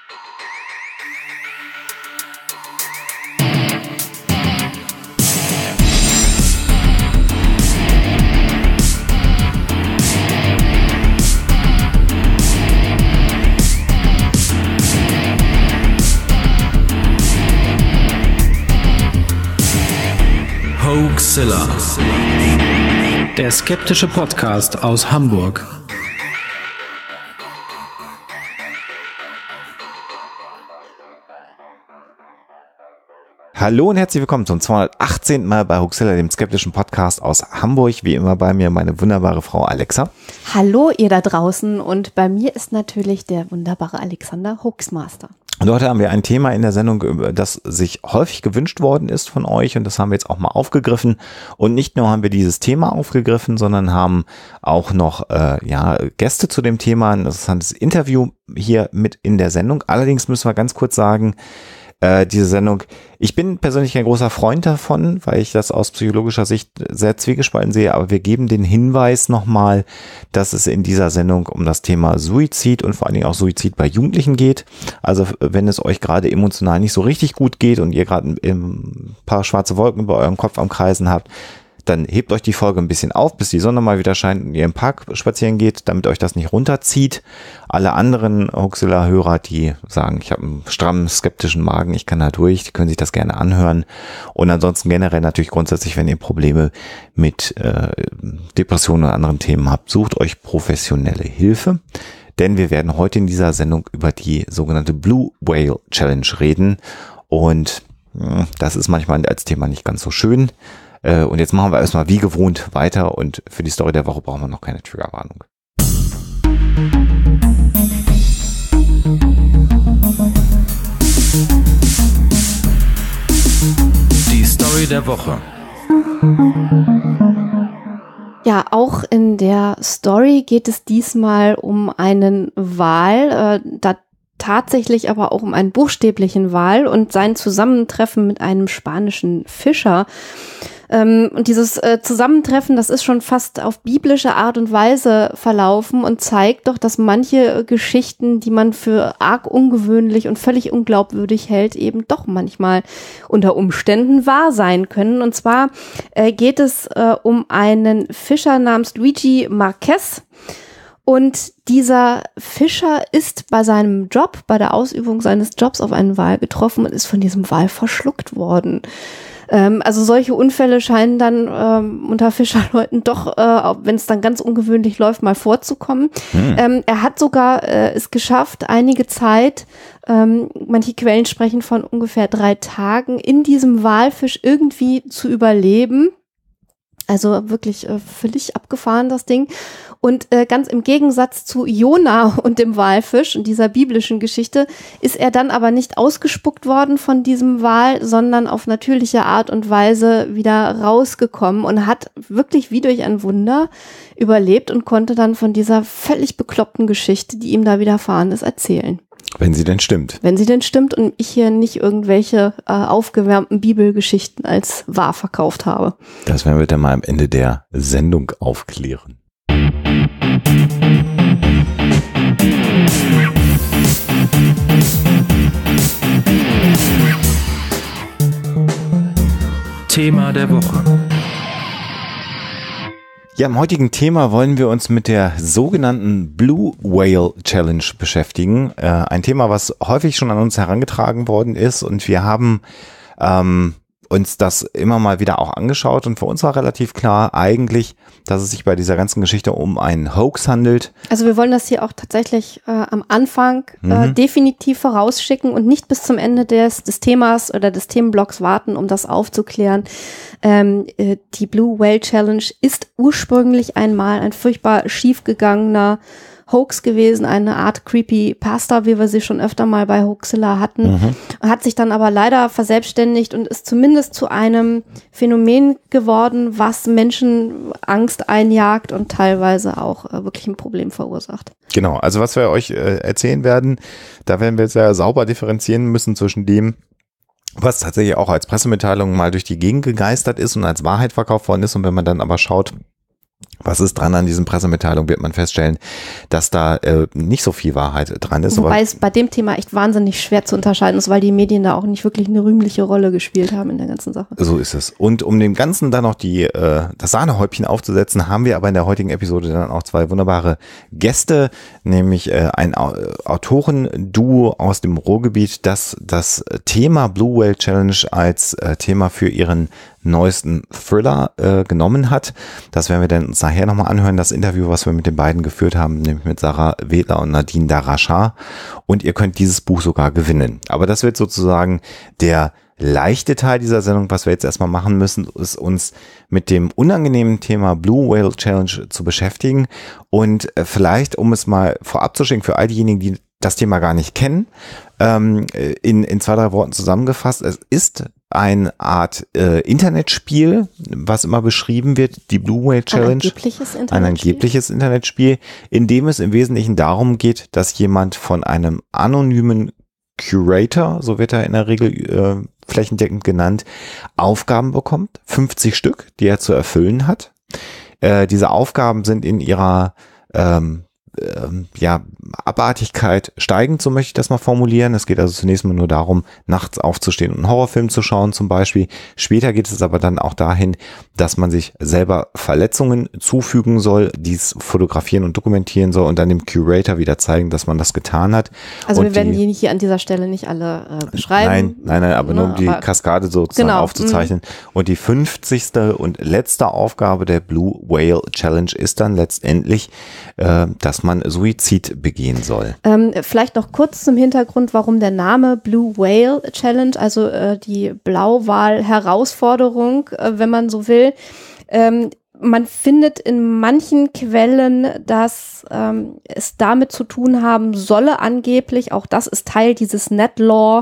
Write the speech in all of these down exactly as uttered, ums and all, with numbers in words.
Hoaxilla, der skeptische Podcast aus Hamburg. Hallo und herzlich willkommen zum zweihundertachtzehnten Mal bei Hoaxilla, dem skeptischen Podcast aus Hamburg. Wie immer bei mir meine wunderbare Frau Alexa. Hallo ihr da draußen, und bei mir ist natürlich der wunderbare Alexander Hoaxmaster. Und heute haben wir ein Thema in der Sendung, das sich häufig gewünscht worden ist von euch, und das haben wir jetzt auch mal aufgegriffen. Und nicht nur haben wir dieses Thema aufgegriffen, sondern haben auch noch äh, ja, Gäste zu dem Thema, ein interessantes Interview hier mit in der Sendung. Allerdings müssen wir ganz kurz sagen, äh, diese Sendung, ich bin persönlich ein großer Freund davon, weil ich das aus psychologischer Sicht sehr zwiegespalten sehe, aber wir geben den Hinweis nochmal, dass es in dieser Sendung um das Thema Suizid und vor allen Dingen auch Suizid bei Jugendlichen geht. Also wenn es euch gerade emotional nicht so richtig gut geht und ihr gerade ein paar schwarze Wolken über eurem Kopf am Kreisen habt, dann hebt euch die Folge ein bisschen auf, bis die Sonne mal wieder scheint und ihr im Park spazieren geht, damit euch das nicht runterzieht. Alle anderen Hoaxilla-Hörer, die sagen, ich habe einen strammen, skeptischen Magen, ich kann da durch, die können sich das gerne anhören. Und ansonsten generell natürlich grundsätzlich, wenn ihr Probleme mit äh, Depressionen oder anderen Themen habt, sucht euch professionelle Hilfe. Denn wir werden heute in dieser Sendung über die sogenannte Blue Whale Challenge reden. Und mh, das ist manchmal als Thema nicht ganz so schön. Und jetzt machen wir erstmal wie gewohnt weiter, und für die Story der Woche brauchen wir noch keine Triggerwarnung. Die Story der Woche. Ja, auch in der Story geht es diesmal um einen Wal, äh, da tatsächlich aber auch um einen buchstäblichen Wal und sein Zusammentreffen mit einem spanischen Fischer. Ähm, und dieses äh, Zusammentreffen, das ist schon fast auf biblische Art und Weise verlaufen und zeigt doch, dass manche Geschichten, die man für arg ungewöhnlich und völlig unglaubwürdig hält, eben doch manchmal unter Umständen wahr sein können. Und zwar äh, geht es äh, um einen Fischer namens Luigi Marquez. Und dieser Fischer ist bei seinem Job, bei der Ausübung seines Jobs auf einen Wal getroffen und ist von diesem Wal verschluckt worden. Ähm, also solche Unfälle scheinen dann ähm, unter Fischerleuten doch, äh, wenn es dann ganz ungewöhnlich läuft, mal vorzukommen. Hm. Ähm, er hat sogar äh, es geschafft, einige Zeit, ähm, manche Quellen sprechen von ungefähr drei Tagen, in diesem Walfisch irgendwie zu überleben. Also wirklich äh, völlig abgefahren, das Ding. Und äh, ganz im Gegensatz zu Jona und dem Walfisch und dieser biblischen Geschichte ist er dann aber nicht ausgespuckt worden von diesem Wal, sondern auf natürliche Art und Weise wieder rausgekommen und hat wirklich wie durch ein Wunder überlebt und konnte dann von dieser völlig bekloppten Geschichte, die ihm da widerfahren ist, erzählen. Wenn sie denn stimmt. Wenn sie denn stimmt und ich hier nicht irgendwelche äh, aufgewärmten Bibelgeschichten als wahr verkauft habe. Das werden wir dann mal am Ende der Sendung aufklären. Thema der Woche. Ja, im heutigen Thema wollen wir uns mit der sogenannten Blue Whale Challenge beschäftigen. Äh, ein Thema, was häufig schon an uns herangetragen worden ist, und wir haben ähm, uns das immer mal wieder auch angeschaut, und für uns war relativ klar eigentlich, dass es sich bei dieser ganzen Geschichte um einen Hoax handelt. Also wir wollen das hier auch tatsächlich äh, am Anfang Mhm. äh, definitiv vorausschicken und nicht bis zum Ende des, des Themas oder des Themenblocks warten, um das aufzuklären. Ähm, äh, die Blue Whale Challenge ist ursprünglich einmal ein furchtbar schiefgegangener Hoax gewesen, eine Art Creepypasta, wie wir sie schon öfter mal bei Hoaxilla hatten, Mhm. hat sich dann aber leider verselbstständigt und ist zumindest zu einem Phänomen geworden, was Menschen Angst einjagt und teilweise auch äh, wirklich ein Problem verursacht. Genau, also was wir euch äh, erzählen werden, da werden wir sehr sauber differenzieren müssen zwischen dem, was tatsächlich auch als Pressemitteilung mal durch die Gegend gegeistert ist und als Wahrheit verkauft worden ist, und wenn man dann aber schaut, Was ist dran an diesen Pressemitteilungen, wird man feststellen, dass da äh, nicht so viel Wahrheit dran ist. Wobei es bei dem Thema echt wahnsinnig schwer zu unterscheiden ist, weil die Medien da auch nicht wirklich eine rühmliche Rolle gespielt haben in der ganzen Sache. So ist es. Und um dem Ganzen dann noch die, äh, das Sahnehäubchen aufzusetzen, haben wir aber in der heutigen Episode dann auch zwei wunderbare Gäste, nämlich äh, ein Autorenduo aus dem Ruhrgebiet, das das Thema Blue Whale Challenge als äh, Thema für ihren neuesten Thriller äh, genommen hat. Das werden wir dann uns nachher nochmal anhören, das Interview, was wir mit den beiden geführt haben, nämlich mit Sarah Wedler und Nadine Darachar. Und ihr könnt dieses Buch sogar gewinnen. Aber das wird sozusagen der leichte Teil dieser Sendung. Was wir jetzt erstmal machen müssen, ist uns mit dem unangenehmen Thema Blue Whale Challenge zu beschäftigen. Und äh, vielleicht, um es mal vorab zu schicken, für all diejenigen, die das Thema gar nicht kennen, ähm, in, in zwei, drei Worten zusammengefasst, es ist eine Art äh, Internetspiel, was immer beschrieben wird, die Blue Whale Challenge. Ein angebliches Internetspiel. Ein angebliches Internetspiel, in dem es im Wesentlichen darum geht, dass jemand von einem anonymen Curator, so wird er in der Regel äh, flächendeckend genannt, Aufgaben bekommt, fünfzig Stück, die er zu erfüllen hat. Äh, diese Aufgaben sind in ihrer ähm, ähm, ja, Abartigkeit steigend, so möchte ich das mal formulieren. Es geht also zunächst mal nur darum, nachts aufzustehen und einen Horrorfilm zu schauen zum Beispiel. Später geht es aber dann auch dahin, dass man sich selber Verletzungen zufügen soll, dies fotografieren und dokumentieren soll und dann dem Curator wieder zeigen, dass man das getan hat. Also und wir werden die, die hier an dieser Stelle nicht alle äh, beschreiben. Nein, nein, nein, aber ne, nur um die Kaskade sozusagen genau, aufzuzeichnen. Mh. Und die fünfzigste und letzte Aufgabe der Blue Whale Challenge ist dann letztendlich, äh, dass man Suizid begehen soll. Ähm, vielleicht noch kurz zum Hintergrund, warum der Name Blue Whale Challenge, also äh, die Blauwal-Herausforderung, äh, wenn man so will. Ähm, man findet in manchen Quellen, dass ähm, es damit zu tun haben solle angeblich, auch das ist Teil dieses Netlaw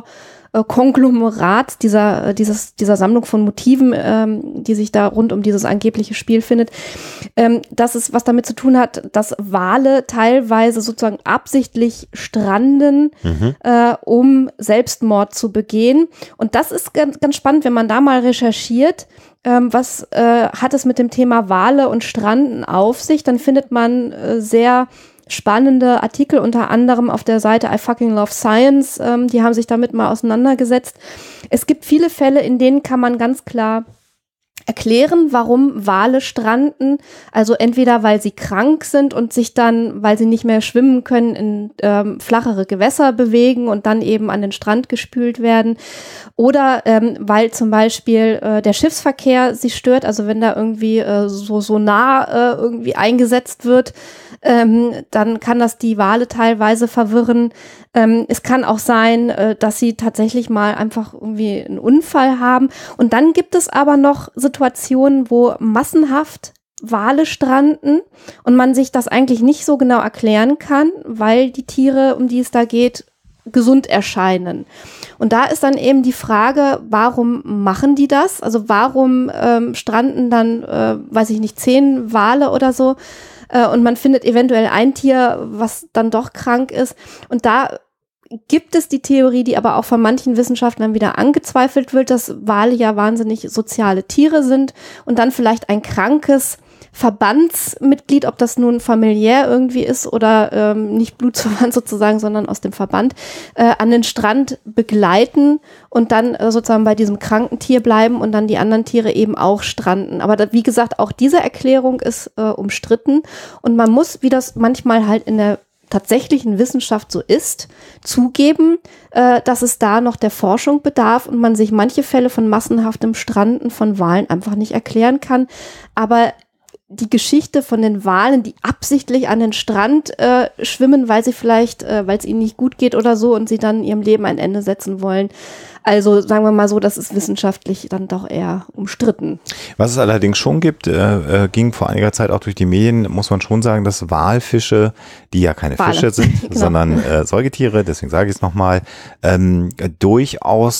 Konglomerat dieser, dieses, dieser Sammlung von Motiven, ähm, die sich da rund um dieses angebliche Spiel findet, ähm, dass es was damit zu tun hat, dass Wale teilweise sozusagen absichtlich stranden, mhm. äh, um Selbstmord zu begehen. Und das ist ganz, ganz spannend, wenn man da mal recherchiert, ähm, was äh, hat es mit dem Thema Wale und Stranden auf sich, dann findet man äh, sehr spannende Artikel, unter anderem auf der Seite I Fucking Love Science, ähm, die haben sich damit mal auseinandergesetzt. Es gibt viele Fälle, in denen kann man ganz klar erklären, warum Wale stranden. Also entweder, weil sie krank sind und sich dann, weil sie nicht mehr schwimmen können, in ähm, flachere Gewässer bewegen und dann eben an den Strand gespült werden. Oder ähm, weil zum Beispiel äh, der Schiffsverkehr sie stört, also wenn da irgendwie äh, so, so nah äh, irgendwie eingesetzt wird, ähm, dann kann das die Wale teilweise verwirren. Ähm, es kann auch sein, äh, dass sie tatsächlich mal einfach irgendwie einen Unfall haben. Und dann gibt es aber noch Situationen, wo massenhaft Wale stranden und man sich das eigentlich nicht so genau erklären kann, weil die Tiere, um die es da geht, gesund erscheinen. Und da ist dann eben die Frage, warum machen die das? Also warum ähm, stranden dann, äh, weiß ich nicht, zehn Wale oder so äh, und man findet eventuell ein Tier, was dann doch krank ist. Und da gibt es die Theorie, die aber auch von manchen Wissenschaftlern wieder angezweifelt wird, dass Wale ja wahnsinnig soziale Tiere sind und dann vielleicht ein krankes Verbandsmitglied, ob das nun familiär irgendwie ist oder ähm, nicht blutsverwandt sozusagen, sondern aus dem Verband, äh, an den Strand begleiten und dann äh, sozusagen bei diesem kranken Tier bleiben und dann die anderen Tiere eben auch stranden. Aber da, wie gesagt, auch diese Erklärung ist äh, umstritten und man muss, wie das manchmal halt in der tatsächlichen Wissenschaft so ist, zugeben, äh, dass es da noch der Forschung bedarf und man sich manche Fälle von massenhaftem Stranden von Walen einfach nicht erklären kann. Aber die Geschichte von den Walen, die absichtlich an den Strand äh, schwimmen, weil sie vielleicht, äh, weil es ihnen nicht gut geht oder so und sie dann ihrem Leben ein Ende setzen wollen. Also sagen wir mal so, das ist wissenschaftlich dann doch eher umstritten. Was es allerdings schon gibt, äh, äh, ging vor einiger Zeit auch durch die Medien, muss man schon sagen, dass Walfische, die ja keine Wale. Fische sind, Genau. sondern äh, Säugetiere, deswegen sage ich es nochmal, ähm, durchaus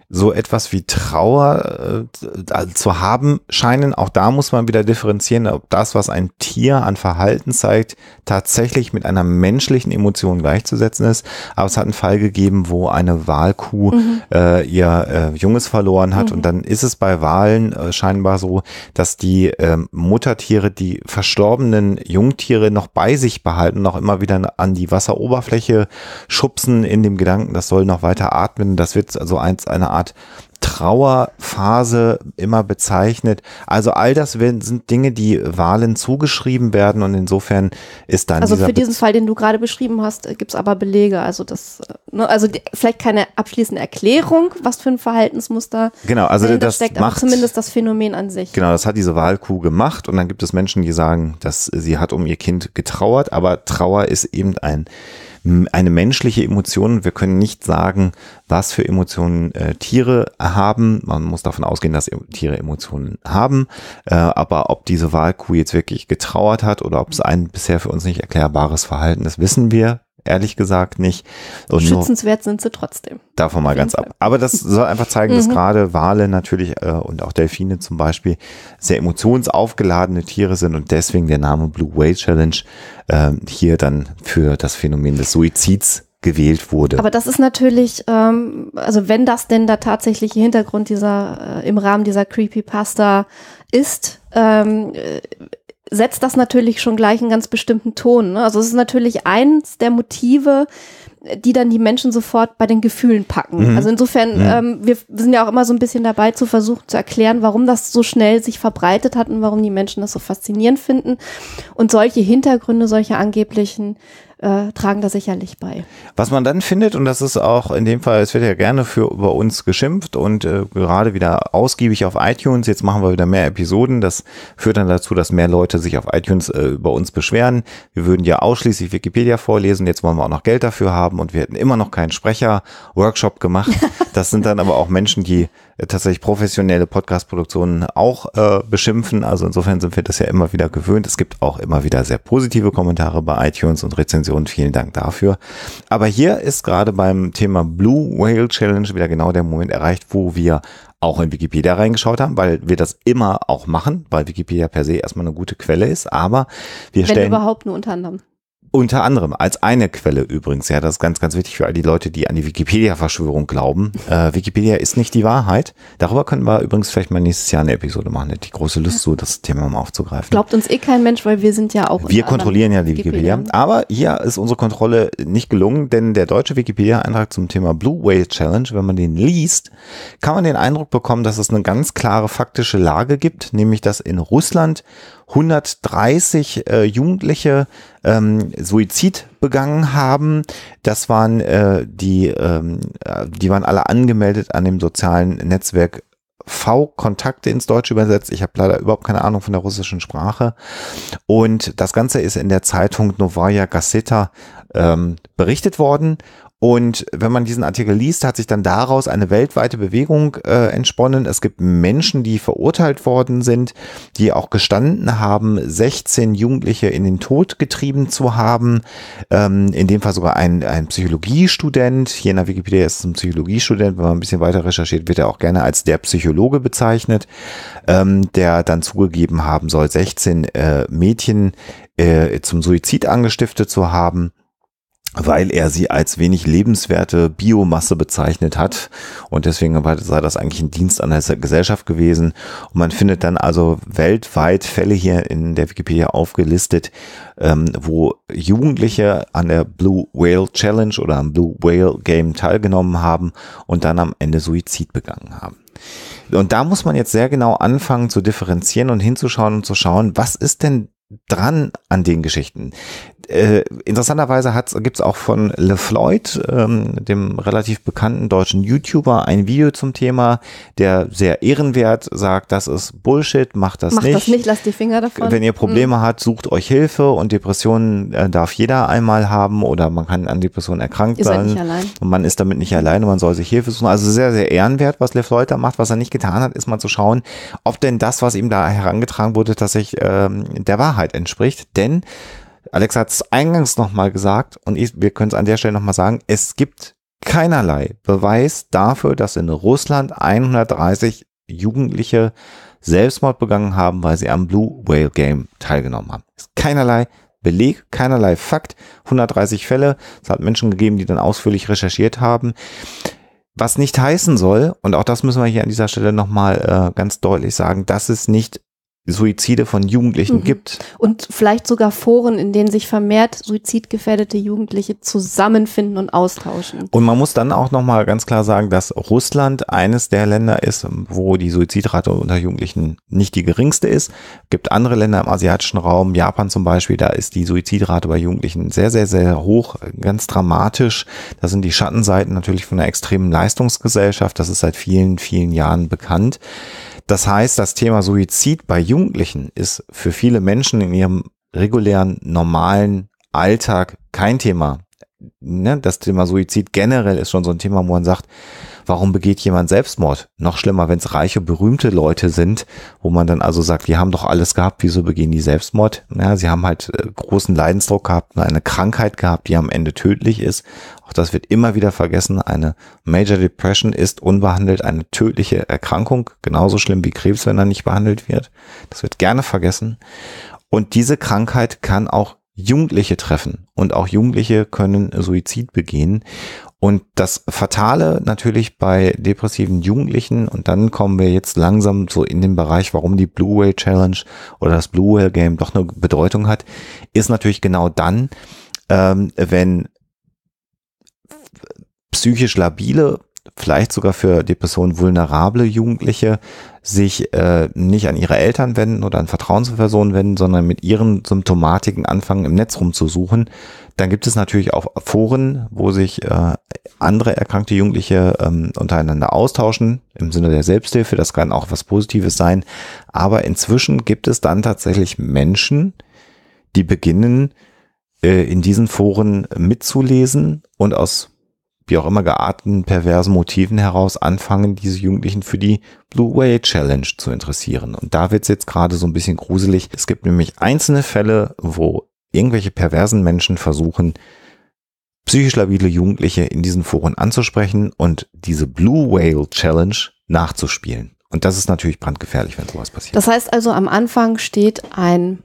so etwas wie Trauer äh, zu haben scheinen. Auch da muss man wieder differenzieren, ob das, was ein Tier an Verhalten zeigt, tatsächlich mit einer menschlichen Emotion gleichzusetzen ist. Aber es hat einen Fall gegeben, wo eine Walkuh mhm. äh, ihr äh, Junges verloren hat. Mhm. Und dann ist es bei Walen äh, scheinbar so, dass die äh, Muttertiere die verstorbenen Jungtiere noch bei sich behalten, noch immer wieder an die Wasseroberfläche schubsen in dem Gedanken, das soll noch weiter atmen. Das wird also eins, eine Art Trauerphase immer bezeichnet. Also all das sind Dinge, die Walen zugeschrieben werden und insofern ist dann Also dieser für diesen Fall, den du gerade beschrieben hast, gibt es aber Belege. Also das, ne, also die, vielleicht keine abschließende Erklärung, was für ein Verhaltensmuster genau, also das steckt, macht, aber zumindest das Phänomen an sich. Genau, das hat diese Walkuh gemacht und dann gibt es Menschen, die sagen, dass sie hat um ihr Kind getrauert, aber Trauer ist eben ein eine menschliche Emotion. Wir können nicht sagen, was für Emotionen äh, Tiere haben. Man muss davon ausgehen, dass Tiere Emotionen haben. Äh, aber ob diese Walkuh jetzt wirklich getrauert hat oder ob es ein bisher für uns nicht erklärbares Verhalten ist, wissen wir ehrlich gesagt nicht. Und schützenswert sind sie trotzdem. Davon mal ganz ab. Aber das soll einfach zeigen, dass mhm. gerade Wale natürlich äh, und auch Delfine zum Beispiel sehr emotionsaufgeladene Tiere sind und deswegen der Name Blue Whale Challenge äh, hier dann für das Phänomen des Suizids gewählt wurde. Aber das ist natürlich, ähm, also wenn das denn der tatsächliche Hintergrund dieser, äh, im Rahmen dieser Creepypasta ist, ähm, äh, setzt das natürlich schon gleich einen ganz bestimmten Ton. Ne? Also es ist natürlich eins der Motive, die dann die Menschen sofort bei den Gefühlen packen. Mhm. Also insofern, mhm. ähm, wir sind ja auch immer so ein bisschen dabei zu versuchen zu erklären, warum das so schnell sich verbreitet hat und warum die Menschen das so faszinierend finden. Und solche Hintergründe, solche angeblichen Äh, tragen da sicherlich bei. Was man dann findet, und das ist auch in dem Fall, es wird ja gerne für über uns geschimpft und äh, gerade wieder ausgiebig auf iTunes, jetzt machen wir wieder mehr Episoden, das führt dann dazu, dass mehr Leute sich auf iTunes äh, über uns beschweren. Wir würden ja ausschließlich Wikipedia vorlesen, jetzt wollen wir auch noch Geld dafür haben und wir hätten immer noch keinen Sprecher-Workshop gemacht. Das sind dann aber auch Menschen, die äh, tatsächlich professionelle Podcast-Produktionen auch äh, beschimpfen, also insofern sind wir das ja immer wieder gewöhnt. Es gibt auch immer wieder sehr positive Kommentare bei iTunes und Rezensionen. Und vielen Dank dafür. Aber hier ist gerade beim Thema Blue Whale Challenge wieder genau der Moment erreicht, wo wir auch in Wikipedia reingeschaut haben, weil wir das immer auch machen, weil Wikipedia per se erstmal eine gute Quelle ist, aber wir Wenn stellen... überhaupt nur unter anderem. Unter anderem, als eine Quelle übrigens, ja, das ist ganz, ganz wichtig für all die Leute, die an die Wikipedia-Verschwörung glauben. Äh, Wikipedia ist nicht die Wahrheit. Darüber können wir übrigens vielleicht mal nächstes Jahr eine Episode machen. Die große Lust, so das Thema mal aufzugreifen. Glaubt uns eh kein Mensch, weil wir sind ja auch... Wir kontrollieren ja die Wikipedia. Wikipedia. Aber hier ist unsere Kontrolle nicht gelungen, denn der deutsche Wikipedia-Eintrag zum Thema Blue Whale Challenge, wenn man den liest, kann man den Eindruck bekommen, dass es eine ganz klare faktische Lage gibt, nämlich dass in Russland hundertdreißig äh, Jugendliche ähm, Suizid begangen haben. Das waren äh, die, ähm, die waren alle angemeldet an dem sozialen Netzwerk V-Kontakte ins Deutsche übersetzt. Ich habe leider überhaupt keine Ahnung von der russischen Sprache. Und das Ganze ist in der Zeitung Novaya Gazeta ähm, berichtet worden. Und wenn man diesen Artikel liest, hat sich dann daraus eine weltweite Bewegung äh, entsponnen. Es gibt Menschen, die verurteilt worden sind, die auch gestanden haben, sechzehn Jugendliche in den Tod getrieben zu haben. Ähm, in dem Fall sogar ein, ein Psychologiestudent. Hier in der Wikipedia ist es ein Psychologiestudent. Wenn man ein bisschen weiter recherchiert, wird er auch gerne als der Psychologe bezeichnet, ähm, der dann zugegeben haben soll, sechzehn äh, Mädchen äh, zum Suizid angestiftet zu haben, weil er sie als wenig lebenswerte Biomasse bezeichnet hat und deswegen sei das eigentlich ein Dienst an der Gesellschaft gewesen. Und man findet dann also weltweit Fälle hier in der Wikipedia aufgelistet, ähm, wo Jugendliche an der Blue Whale Challenge oder am Blue Whale Game teilgenommen haben und dann am Ende Suizid begangen haben. Und da muss man jetzt sehr genau anfangen zu differenzieren und hinzuschauen und zu schauen, was ist denn dran an den Geschichten. Äh, interessanterweise gibt es auch von LeFloid, ähm, dem relativ bekannten deutschen YouTuber, ein Video zum Thema, der sehr ehrenwert sagt, das ist Bullshit, macht das macht nicht. Macht das nicht, lasst die Finger davon. Wenn ihr Probleme mhm. habt, sucht euch Hilfe und Depressionen äh, darf jeder einmal haben oder man kann an Depressionen erkrankt Ihr sein. Seid nicht allein. Und man ist damit nicht alleine, man soll sich Hilfe suchen. Also sehr, sehr ehrenwert, was LeFloid da macht. Was er nicht getan hat, ist mal zu schauen, ob denn das, was ihm da herangetragen wurde, tatsächlich ähm, der Wahrheit entspricht. Denn Alex hat es eingangs nochmal gesagt und ich, wir können es an der Stelle nochmal sagen, es gibt keinerlei Beweis dafür, dass in Russland hundertdreißig Jugendliche Selbstmord begangen haben, weil sie am Blue Whale Game teilgenommen haben. Ist keinerlei Beleg, keinerlei Fakt, hundertdreißig Fälle. Es hat Menschen gegeben, die dann ausführlich recherchiert haben. Was nicht heißen soll, und auch das müssen wir hier an dieser Stelle nochmal äh, ganz deutlich sagen, dass es nicht Suizide von Jugendlichen mhm. gibt. Und vielleicht sogar Foren, in denen sich vermehrt suizidgefährdete Jugendliche zusammenfinden und austauschen. Und man muss dann auch nochmal ganz klar sagen, dass Russland eines der Länder ist, wo die Suizidrate unter Jugendlichen nicht die geringste ist. Es gibt andere Länder im asiatischen Raum, Japan zum Beispiel, da ist die Suizidrate bei Jugendlichen sehr, sehr, sehr hoch, ganz dramatisch. Da sind die Schattenseiten natürlich von einer extremen Leistungsgesellschaft. Das ist seit vielen, vielen Jahren bekannt. Das heißt, das Thema Suizid bei Jugendlichen ist für viele Menschen in ihrem regulären, normalen Alltag kein Thema. Ne? Das Thema Suizid generell ist schon so ein Thema, wo man sagt, warum begeht jemand Selbstmord? Noch schlimmer, wenn es reiche, berühmte Leute sind, wo man dann also sagt, die haben doch alles gehabt, wieso begehen die Selbstmord? Ja, sie haben halt äh, großen Leidensdruck gehabt, eine Krankheit gehabt, die am Ende tödlich ist. Auch das wird immer wieder vergessen. Eine Major Depression ist unbehandelt eine tödliche Erkrankung, genauso schlimm wie Krebs, wenn er nicht behandelt wird. Das wird gerne vergessen. Und diese Krankheit kann auch Jugendliche treffen und auch Jugendliche können Suizid begehen. Und das Fatale natürlich bei depressiven Jugendlichen, und dann kommen wir jetzt langsam so in den Bereich, warum die Blue Whale Challenge oder das Blue Whale Game doch eine Bedeutung hat, ist natürlich genau dann, ähm, wenn psychisch labile, vielleicht sogar für Depressionen vulnerable Jugendliche sich äh, nicht an ihre Eltern wenden oder an Vertrauenspersonen wenden, sondern mit ihren Symptomatiken anfangen, im Netz rumzusuchen. Dann gibt es natürlich auch Foren, wo sich äh, andere erkrankte Jugendliche ähm, untereinander austauschen, im Sinne der Selbsthilfe. Das kann auch was Positives sein. Aber inzwischen gibt es dann tatsächlich Menschen, die beginnen, äh, in diesen Foren mitzulesen und aus wie auch immer gearteten perversen Motiven heraus anfangen, diese Jugendlichen für die Blue Whale Challenge zu interessieren. Und da wird es jetzt gerade so ein bisschen gruselig. Es gibt nämlich einzelne Fälle, wo irgendwelche perversen Menschen versuchen, psychisch labile Jugendliche in diesen Foren anzusprechen und diese Blue Whale Challenge nachzuspielen. Und das ist natürlich brandgefährlich, wenn sowas passiert. Das heißt also, am Anfang steht ein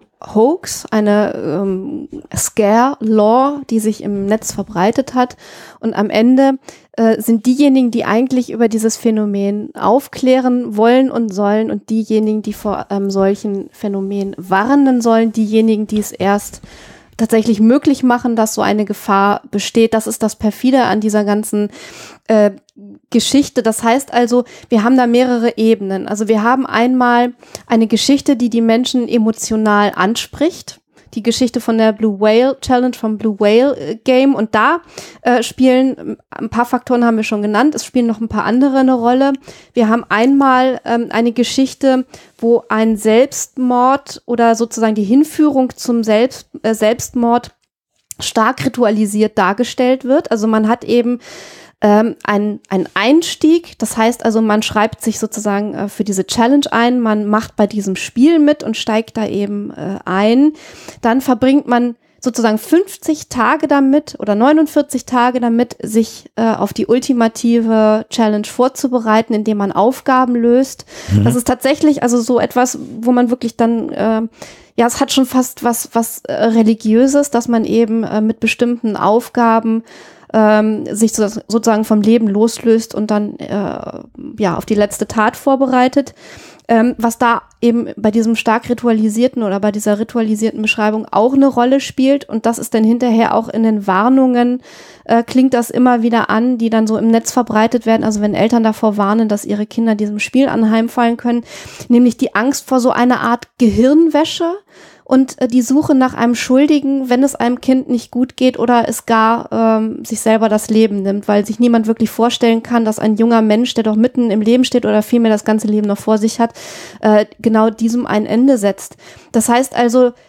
Hoax, eine ähm, Scare-Law, die sich im Netz verbreitet hat. Und am Ende äh, sind diejenigen, die eigentlich über dieses Phänomen aufklären wollen und sollen, und diejenigen, die vor ähm, solchen Phänomenen warnen sollen, diejenigen, die es erst tatsächlich möglich machen, dass so eine Gefahr besteht. Das ist das Perfide an dieser ganzen äh, Geschichte. Das heißt also, wir haben da mehrere Ebenen. Also wir haben einmal eine Geschichte, die die Menschen emotional anspricht. Die Geschichte von der Blue Whale Challenge, vom Blue Whale Game. Und da äh, spielen, ein paar Faktoren haben wir schon genannt, es spielen noch ein paar andere eine Rolle. Wir haben einmal ähm, eine Geschichte, wo ein Selbstmord oder sozusagen die Hinführung zum Selbst, äh, Selbstmord stark ritualisiert dargestellt wird. Also man hat eben ähm, ein, ein Einstieg, das heißt also, man schreibt sich sozusagen äh, für diese Challenge ein, man macht bei diesem Spiel mit und steigt da eben äh, ein. Dann verbringt man sozusagen fünfzig Tage damit oder neunundvierzig Tage damit, sich äh, auf die ultimative Challenge vorzubereiten, indem man Aufgaben löst. Mhm. Das ist tatsächlich also so etwas, wo man wirklich dann, äh, ja, es hat schon fast was, was äh, Religiöses, dass man eben äh, mit bestimmten Aufgaben ähm, sich so, sozusagen vom Leben loslöst und dann äh, ja auf die letzte Tat vorbereitet. Ähm, was da eben bei diesem stark ritualisierten oder bei dieser ritualisierten Beschreibung auch eine Rolle spielt, und das ist dann hinterher auch in den Warnungen, äh, klingt das immer wieder an, die dann so im Netz verbreitet werden, also wenn Eltern davor warnen, dass ihre Kinder diesem Spiel anheimfallen können, nämlich die Angst vor so einer Art Gehirnwäsche und äh, die Suche nach einem Schuldigen, wenn es einem Kind nicht gut geht oder es gar ähm, sich selber das Leben nimmt, weil sich niemand wirklich vorstellen kann, dass ein junger Mensch, der doch mitten im Leben steht oder vielmehr das ganze Leben noch vor sich hat, äh, genau diesem ein Ende setzt. Das heißt also,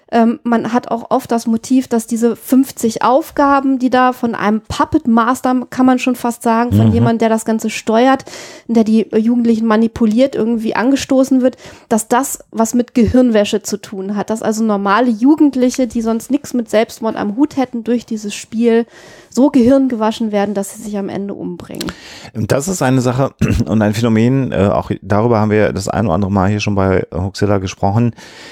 Ähm, man hat auch oft das Motiv, dass diese fünfzig Aufgaben, die da von einem Puppet Master, kann man schon fast sagen, von Mhm. jemandem, der das Ganze steuert, der die Jugendlichen manipuliert, irgendwie angestoßen wird, dass das was mit Gehirnwäsche zu tun hat. Dass also normale Jugendliche, die sonst nichts mit Selbstmord am Hut hätten, durch dieses Spiel so gehirngewaschen werden, dass sie sich am Ende umbringen. Das ist eine Sache und ein Phänomen, äh, auch darüber haben wir das ein oder andere Mal hier schon bei Huxilla gesprochen,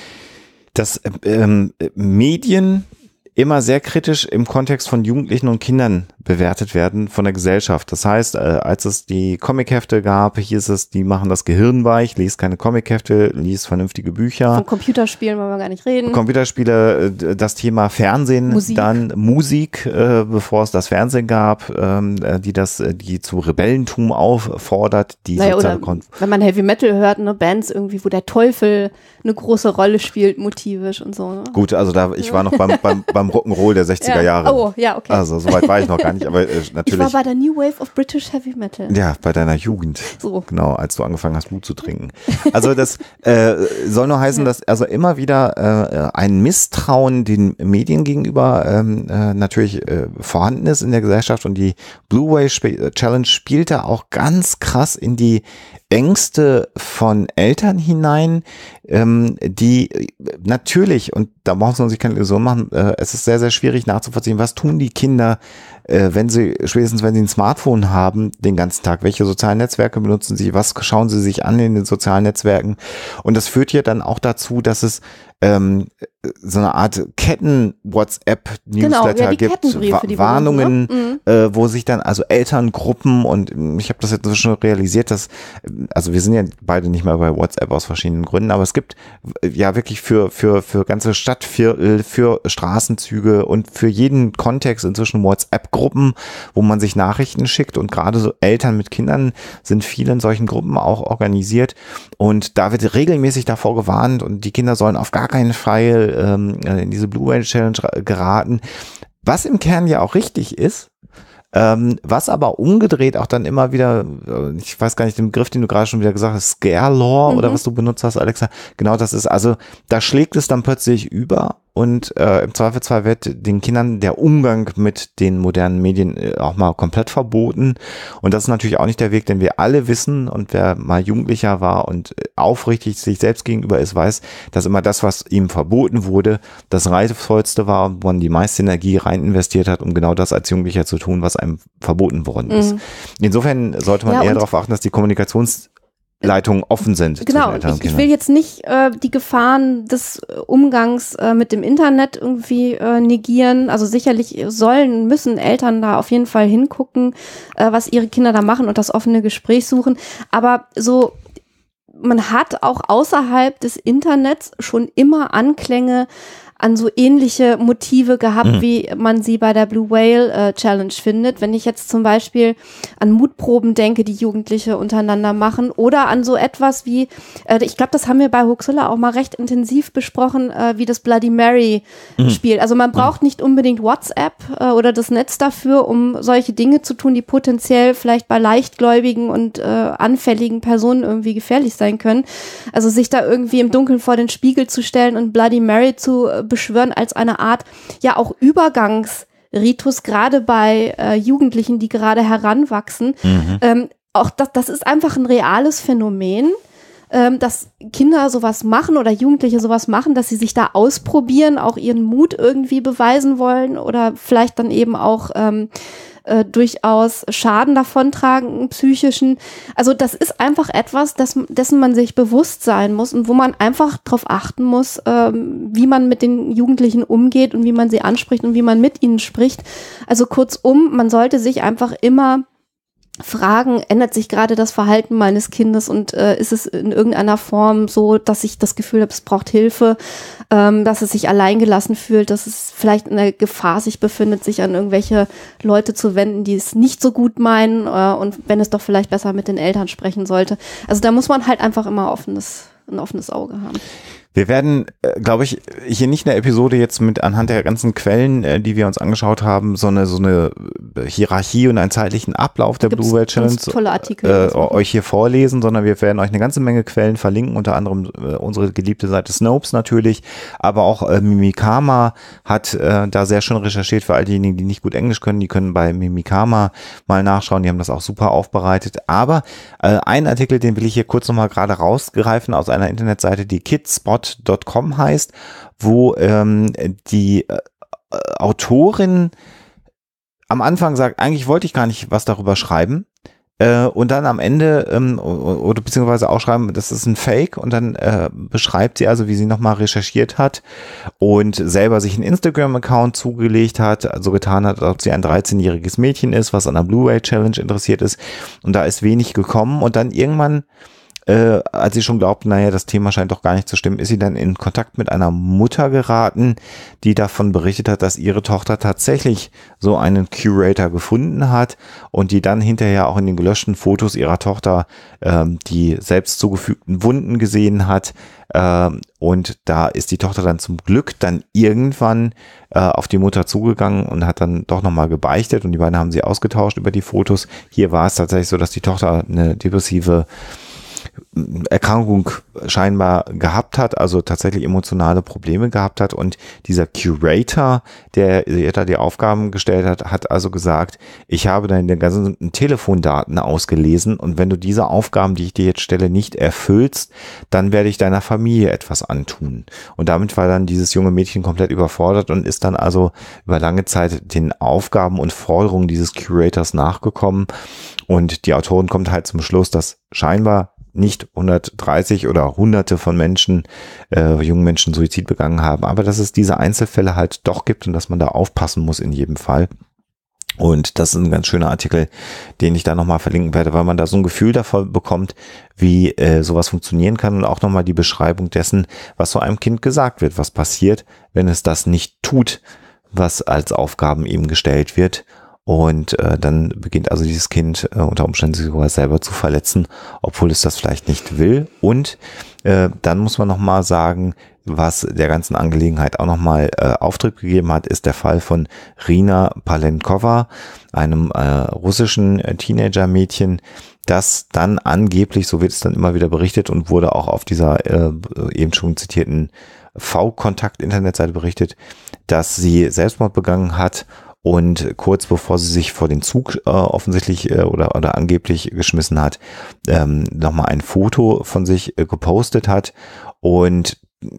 dass ähm, Medien immer sehr kritisch im Kontext von Jugendlichen und Kindern bewertet werden von der Gesellschaft. Das heißt, äh, als es die Comichefte gab, hieß es, die machen das Gehirn weich, liest keine Comichefte, liest vernünftige Bücher. Von Computerspielen wollen wir gar nicht reden. Computerspiele, äh, das Thema Fernsehen, Musik. dann Musik, äh, bevor es das Fernsehen gab, ähm, äh, die das, äh, die zu Rebellentum auffordert, die Naja, oder soziale Kon- wenn man Heavy Metal hört, ne, Bands irgendwie, wo der Teufel eine große Rolle spielt, motivisch und so. Ne? Gut, also da, ich war noch beim, beim, beim Rock'n'Roll der sechziger Jahre. Oh, ja, okay. Also soweit war ich noch gar nicht, aber äh, natürlich. Ich war bei der New Wave of British Heavy Metal. Ja, bei deiner Jugend. So. Genau, als du angefangen hast, Blut zu trinken. Also das äh, soll nur heißen, dass also immer wieder äh, ein Misstrauen den Medien gegenüber ähm, äh, natürlich äh, vorhanden ist in der Gesellschaft und die Blue Whale Sp- Challenge spielte auch ganz krass in die Ängste von Eltern hinein, ähm, die äh, natürlich, und da brauchen sie sich keine Illusion machen, äh, es ist sehr, sehr schwierig nachzuvollziehen, was tun die Kinder, äh, wenn sie, spätestens wenn sie ein Smartphone haben, den ganzen Tag, welche sozialen Netzwerke benutzen sie, was schauen sie sich an in den sozialen Netzwerken, und das führt ja dann auch dazu, dass es ähm, so eine Art Ketten-WhatsApp-Newsletter Genau, ja, die gibt, Kettenbriefe, die Warnungen, benutzen, äh, wo sich dann also Elterngruppen, und ich habe das jetzt so schon realisiert, dass, also wir sind ja beide nicht mehr bei WhatsApp aus verschiedenen Gründen, aber es gibt ja wirklich für für für ganze Stadtviertel, für Straßenzüge und für jeden Kontext inzwischen WhatsApp-Gruppen, wo man sich Nachrichten schickt, und gerade so Eltern mit Kindern sind viele in solchen Gruppen auch organisiert, und da wird regelmäßig davor gewarnt, und die Kinder sollen auf gar keinen Fall ähm, in diese Blue Whale Challenge geraten, was im Kern ja auch richtig ist. Ähm, was aber umgedreht auch dann immer wieder, ich weiß gar nicht den Begriff, den du gerade schon wieder gesagt hast, Scare Law mhm. oder was du benutzt hast, Alexa, genau das ist, also da schlägt es dann plötzlich über, und äh, im Zweifelsfall wird den Kindern der Umgang mit den modernen Medien äh, auch mal komplett verboten, und das ist natürlich auch nicht der Weg, denn wir alle wissen, und wer mal Jugendlicher war und aufrichtig sich selbst gegenüber ist, weiß, dass immer das, was ihm verboten wurde, das Reizvollste war, wo man die meiste Energie rein investiert hat, um genau das als Jugendlicher zu tun, was einem verboten worden ist. Mhm. Insofern sollte man ja, eher darauf achten, dass die Kommunikations Leitungen offen sind. Genau, ich, ich will jetzt nicht äh, die Gefahren des Umgangs äh, mit dem Internet irgendwie äh, negieren. Also sicherlich sollen, müssen Eltern da auf jeden Fall hingucken, äh, was ihre Kinder da machen und das offene Gespräch suchen. Aber so, man hat auch außerhalb des Internets schon immer Anklänge an so ähnliche Motive gehabt, mhm. wie man sie bei der Blue Whale äh, Challenge findet. Wenn ich jetzt zum Beispiel an Mutproben denke, die Jugendliche untereinander machen, oder an so etwas wie, äh, ich glaube, das haben wir bei Huxilla auch mal recht intensiv besprochen, äh, wie das Bloody Mary mhm. Spiel. Also man braucht nicht unbedingt WhatsApp äh, oder das Netz dafür, um solche Dinge zu tun, die potenziell vielleicht bei leichtgläubigen und äh, anfälligen Personen irgendwie gefährlich sein können. Also sich da irgendwie im Dunkeln vor den Spiegel zu stellen und Bloody Mary zu äh, beschwören als eine Art, ja auch Übergangsritus, gerade bei äh, Jugendlichen, die gerade heranwachsen. Mhm. Ähm, auch das, das ist einfach ein reales Phänomen, ähm, dass Kinder sowas machen oder Jugendliche sowas machen, dass sie sich da ausprobieren, auch ihren Mut irgendwie beweisen wollen oder vielleicht dann eben auch ähm, Äh, durchaus Schaden davontragen, psychischen. Also das ist einfach etwas, das, dessen man sich bewusst sein muss und wo man einfach darauf achten muss, ähm, wie man mit den Jugendlichen umgeht und wie man sie anspricht und wie man mit ihnen spricht. Also kurzum, man sollte sich einfach immer fragen, ändert sich gerade das Verhalten meines Kindes und äh, ist es in irgendeiner Form so, dass ich das Gefühl habe, es braucht Hilfe, ähm, dass es sich alleingelassen fühlt, dass es vielleicht in der Gefahr sich befindet, sich an irgendwelche Leute zu wenden, die es nicht so gut meinen äh, und wenn es doch vielleicht besser mit den Eltern sprechen sollte. Also da muss man halt einfach immer offenes, ein offenes Auge haben. Wir werden, äh, glaube ich, hier nicht eine Episode jetzt mit anhand der ganzen Quellen, äh, die wir uns angeschaut haben, so eine, so eine Hierarchie und einen zeitlichen Ablauf der Blue Whale Challenge tolle Artikel äh, euch hier vorlesen, sondern wir werden euch eine ganze Menge Quellen verlinken, unter anderem äh, unsere geliebte Seite Snopes natürlich, aber auch äh, Mimikama hat äh, da sehr schön recherchiert. Für all diejenigen, die nicht gut Englisch können, die können bei Mimikama mal nachschauen, die haben das auch super aufbereitet. Aber äh, ein Artikel, den will ich hier kurz nochmal gerade rausgreifen aus einer Internetseite, die kidspot Punkt com heißt, wo ähm, die äh, Autorin am Anfang sagt, eigentlich wollte ich gar nicht was darüber schreiben äh, und dann am Ende ähm, oder beziehungsweise auch schreiben, das ist ein Fake und dann äh, beschreibt sie also, wie sie nochmal recherchiert hat und selber sich einen Instagram-Account zugelegt hat, also getan hat, als ob sie ein dreizehnjähriges Mädchen ist, was an der Blue Whale Challenge interessiert ist und da ist wenig gekommen und dann irgendwann Äh, als sie schon glaubten, naja, das Thema scheint doch gar nicht zu stimmen, ist sie dann in Kontakt mit einer Mutter geraten, die davon berichtet hat, dass ihre Tochter tatsächlich so einen Curator gefunden hat und die dann hinterher auch in den gelöschten Fotos ihrer Tochter ähm, die selbst zugefügten Wunden gesehen hat. Ähm, und da ist die Tochter dann zum Glück dann irgendwann äh, auf die Mutter zugegangen und hat dann doch nochmal gebeichtet und die beiden haben sie ausgetauscht über die Fotos. Hier war es tatsächlich so, dass die Tochter eine depressive Erkrankung scheinbar gehabt hat, also tatsächlich emotionale Probleme gehabt hat und dieser Curator, der ihr da die Aufgaben gestellt hat, hat also gesagt, ich habe deine ganzen Telefondaten ausgelesen und wenn du diese Aufgaben, die ich dir jetzt stelle, nicht erfüllst, dann werde ich deiner Familie etwas antun. Und damit war dann dieses junge Mädchen komplett überfordert und ist dann also über lange Zeit den Aufgaben und Forderungen dieses Curators nachgekommen und die Autorin kommt halt zum Schluss, dass scheinbar nicht hundertdreißig oder hunderte von Menschen, äh, jungen Menschen Suizid begangen haben, aber dass es diese Einzelfälle halt doch gibt und dass man da aufpassen muss in jedem Fall. Und das ist ein ganz schöner Artikel, den ich da nochmal verlinken werde, weil man da so ein Gefühl davon bekommt, wie äh, sowas funktionieren kann und auch nochmal die Beschreibung dessen, was so einem Kind gesagt wird, was passiert, wenn es das nicht tut, was als Aufgaben ihm gestellt wird. Und äh, dann beginnt also dieses Kind äh, unter Umständen sich sogar selber zu verletzen, obwohl es das vielleicht nicht will. Und äh, dann muss man nochmal sagen, was der ganzen Angelegenheit auch nochmal äh, Auftrieb gegeben hat, ist der Fall von Rina Palenkova, einem äh, russischen äh, Teenager-Mädchen, das dann angeblich, so wird es dann immer wieder berichtet und wurde auch auf dieser äh, eben schon zitierten V-Kontakt-Internetseite berichtet, dass sie Selbstmord begangen hat. Und kurz bevor sie sich vor den Zug äh, offensichtlich äh, oder, oder angeblich geschmissen hat, ähm, nochmal ein Foto von sich äh, gepostet hat. Und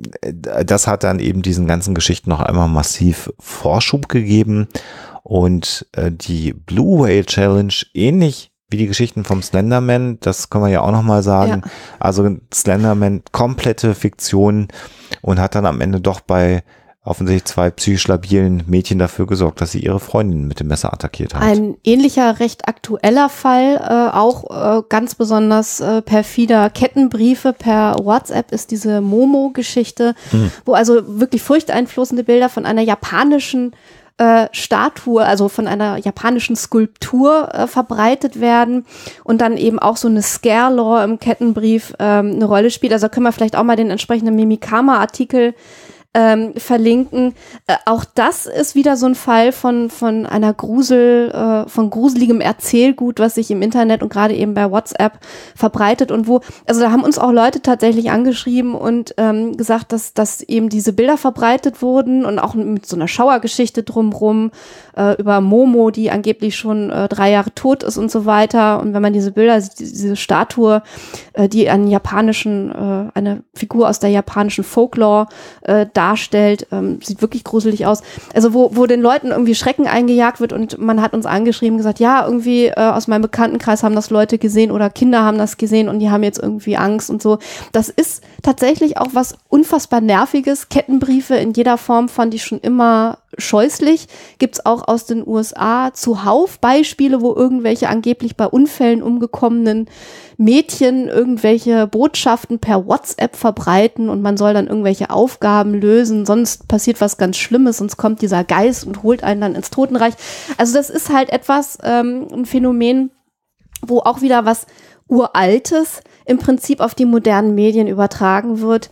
äh, das hat dann eben diesen ganzen Geschichten noch einmal massiv Vorschub gegeben. Und äh, die Blue Whale Challenge, ähnlich wie die Geschichten vom Slenderman, das können wir ja auch nochmal sagen. Ja. Also Slenderman, komplette Fiktion und hat dann am Ende doch bei offensichtlich zwei psychisch labilen Mädchen dafür gesorgt, dass sie ihre Freundin mit dem Messer attackiert hat. Ein ähnlicher, recht aktueller Fall, äh, auch äh, ganz besonders äh, perfider Kettenbriefe per WhatsApp ist diese Momo-Geschichte, mhm. wo also wirklich furchteinflößende Bilder von einer japanischen äh, Statue, also von einer japanischen Skulptur äh, verbreitet werden und dann eben auch so eine Scare-Law im Kettenbrief ähm, eine Rolle spielt. Also können wir vielleicht auch mal den entsprechenden Mimikama-Artikel Ähm, verlinken. Äh, auch das ist wieder so ein Fall von von einer Grusel, äh, von gruseligem Erzählgut, was sich im Internet und gerade eben bei WhatsApp verbreitet und wo, also da haben uns auch Leute tatsächlich angeschrieben und ähm, gesagt, dass dass eben diese Bilder verbreitet wurden und auch mit so einer Schauergeschichte drumrum äh, über Momo, die angeblich schon äh, drei Jahre tot ist und so weiter. Und wenn man diese Bilder, diese Statue, äh, die einen japanischen, äh, eine Figur aus der japanischen Folklore äh, darstellt, ähm, sieht wirklich gruselig aus. Also wo, wo den Leuten irgendwie Schrecken eingejagt wird und man hat uns angeschrieben, gesagt, ja, irgendwie äh, aus meinem Bekanntenkreis haben das Leute gesehen oder Kinder haben das gesehen und die haben jetzt irgendwie Angst und so. Das ist tatsächlich auch was unfassbar Nerviges. Kettenbriefe in jeder Form fand ich schon immer scheußlich. Gibt's auch aus den U S A zuhauf Beispiele, wo irgendwelche angeblich bei Unfällen umgekommenen Mädchen irgendwelche Botschaften per WhatsApp verbreiten und man soll dann irgendwelche Aufgaben lösen, sonst passiert was ganz Schlimmes, sonst kommt dieser Geist und holt einen dann ins Totenreich. Also das ist halt etwas, ähm, ein Phänomen, wo auch wieder was Uraltes im Prinzip auf die modernen Medien übertragen wird.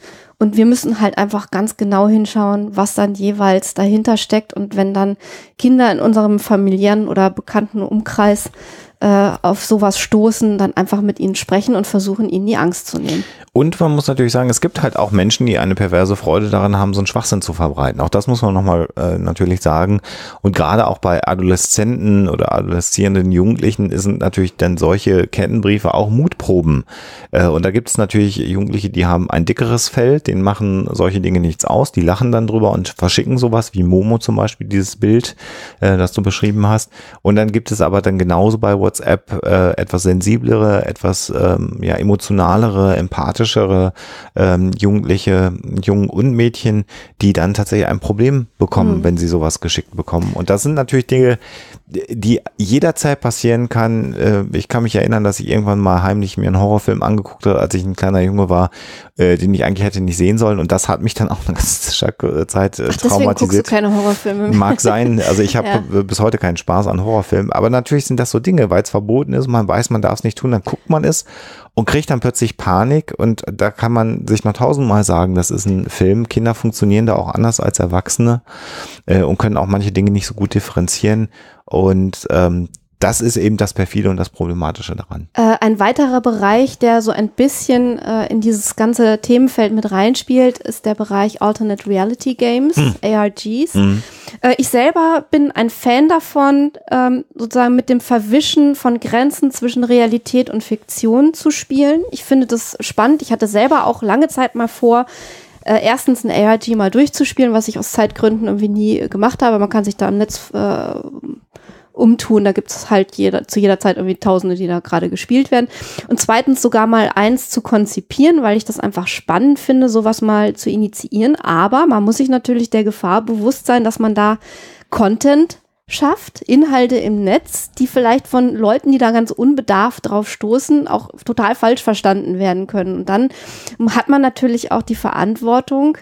Und wir müssen halt einfach ganz genau hinschauen, was dann jeweils dahinter steckt. Und wenn dann Kinder in unserem familiären oder bekannten Umkreis äh, auf sowas stoßen, dann einfach mit ihnen sprechen und versuchen, ihnen die Angst zu nehmen. Und man muss natürlich sagen, es gibt halt auch Menschen, die eine perverse Freude daran haben, so einen Schwachsinn zu verbreiten. Auch das muss man nochmal äh, natürlich sagen. Und gerade auch bei Adoleszenten oder adoleszierenden Jugendlichen sind natürlich dann solche Kettenbriefe auch Mutproben. Äh, und da gibt es natürlich Jugendliche, die haben ein dickeres Fell, denen machen solche Dinge nichts aus. Die lachen dann drüber und verschicken sowas, wie Momo zum Beispiel, dieses Bild, äh, das du beschrieben hast. Und dann gibt es aber dann genauso bei WhatsApp äh, etwas sensiblere, etwas ähm, ja, emotionalere, empathische Ähm, Jugendliche, Jungen und Mädchen, die dann tatsächlich ein Problem bekommen, mhm. wenn sie sowas geschickt bekommen. Und das sind natürlich Dinge, die jederzeit passieren kann. Äh, ich kann mich erinnern, dass ich irgendwann mal heimlich mir einen Horrorfilm angeguckt habe, als ich ein kleiner Junge war, äh, den ich eigentlich hätte nicht sehen sollen. Und das hat mich dann auch eine ganze Zeit äh, Ach, traumatisiert. deswegen guckst du keine Horrorfilme mehr. Mag sein. Also ich habe ja. bis heute keinen Spaß an Horrorfilmen. Aber natürlich sind das so Dinge, weil es verboten ist, man weiß, man darf es nicht tun, dann guckt man es und kriegt dann plötzlich Panik, und da kann man sich noch tausendmal sagen, das ist ein Film. Kinder funktionieren da auch anders als Erwachsene äh, und können auch manche Dinge nicht so gut differenzieren, und ähm, das ist eben das Perfide und das Problematische daran. Äh, ein weiterer Bereich, der so ein bisschen äh, in dieses ganze Themenfeld mit reinspielt, ist der Bereich Alternate Reality Games, hm. A R Gs. Hm. Äh, ich selber bin ein Fan davon, ähm, sozusagen mit dem Verwischen von Grenzen zwischen Realität und Fiktion zu spielen. Ich finde das spannend. Ich hatte selber auch lange Zeit mal vor, Äh, erstens ein A R G mal durchzuspielen, was ich aus Zeitgründen irgendwie nie gemacht habe. Man kann sich da im Netz äh, umtun, da gibt es halt jeder, zu jeder Zeit irgendwie Tausende, die da gerade gespielt werden. Und zweitens sogar mal eins zu konzipieren, weil ich das einfach spannend finde, sowas mal zu initiieren. Aber man muss sich natürlich der Gefahr bewusst sein, dass man da Content schafft, Inhalte im Netz, die vielleicht von Leuten, die da ganz unbedarft drauf stoßen, auch total falsch verstanden werden können. Und dann hat man natürlich auch die Verantwortung,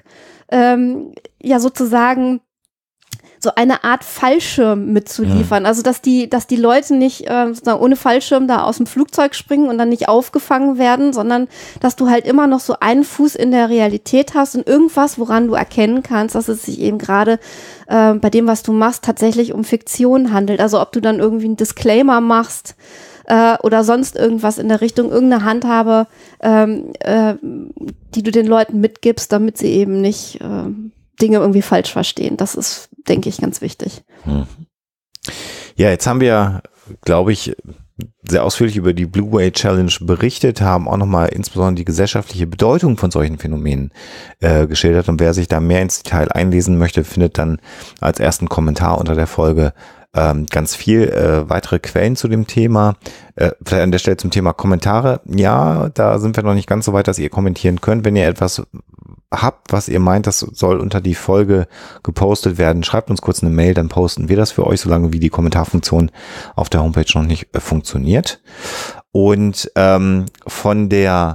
ähm, ja sozusagen so eine Art Fallschirm mitzuliefern. Ja. Also dass die, dass die Leute nicht äh, sozusagen ohne Fallschirm da aus dem Flugzeug springen und dann nicht aufgefangen werden, sondern dass du halt immer noch so einen Fuß in der Realität hast und irgendwas, woran du erkennen kannst, dass es sich eben gerade äh, bei dem, was du machst, tatsächlich um Fiktion handelt. Also ob du dann irgendwie einen Disclaimer machst äh, oder sonst irgendwas in der Richtung, irgendeine Handhabe, ähm, äh, die du den Leuten mitgibst, damit sie eben nicht äh, Dinge irgendwie falsch verstehen. Das ist, denke ich, ganz wichtig. Hm. Ja, jetzt haben wir, glaube ich, sehr ausführlich über die Blue Whale Challenge berichtet, haben auch nochmal insbesondere die gesellschaftliche Bedeutung von solchen Phänomenen äh, geschildert. Und wer sich da mehr ins Detail einlesen möchte, findet dann als ersten Kommentar unter der Folge ähm, ganz viel äh, weitere Quellen zu dem Thema. Äh, vielleicht an der Stelle zum Thema Kommentare. Ja, da sind wir noch nicht ganz so weit, dass ihr kommentieren könnt. Wenn ihr etwas habt, was ihr meint, das soll unter die Folge gepostet werden, schreibt uns kurz eine Mail, dann posten wir das für euch, solange wie die Kommentarfunktion auf der Homepage noch nicht äh, funktioniert. Und ähm, von der,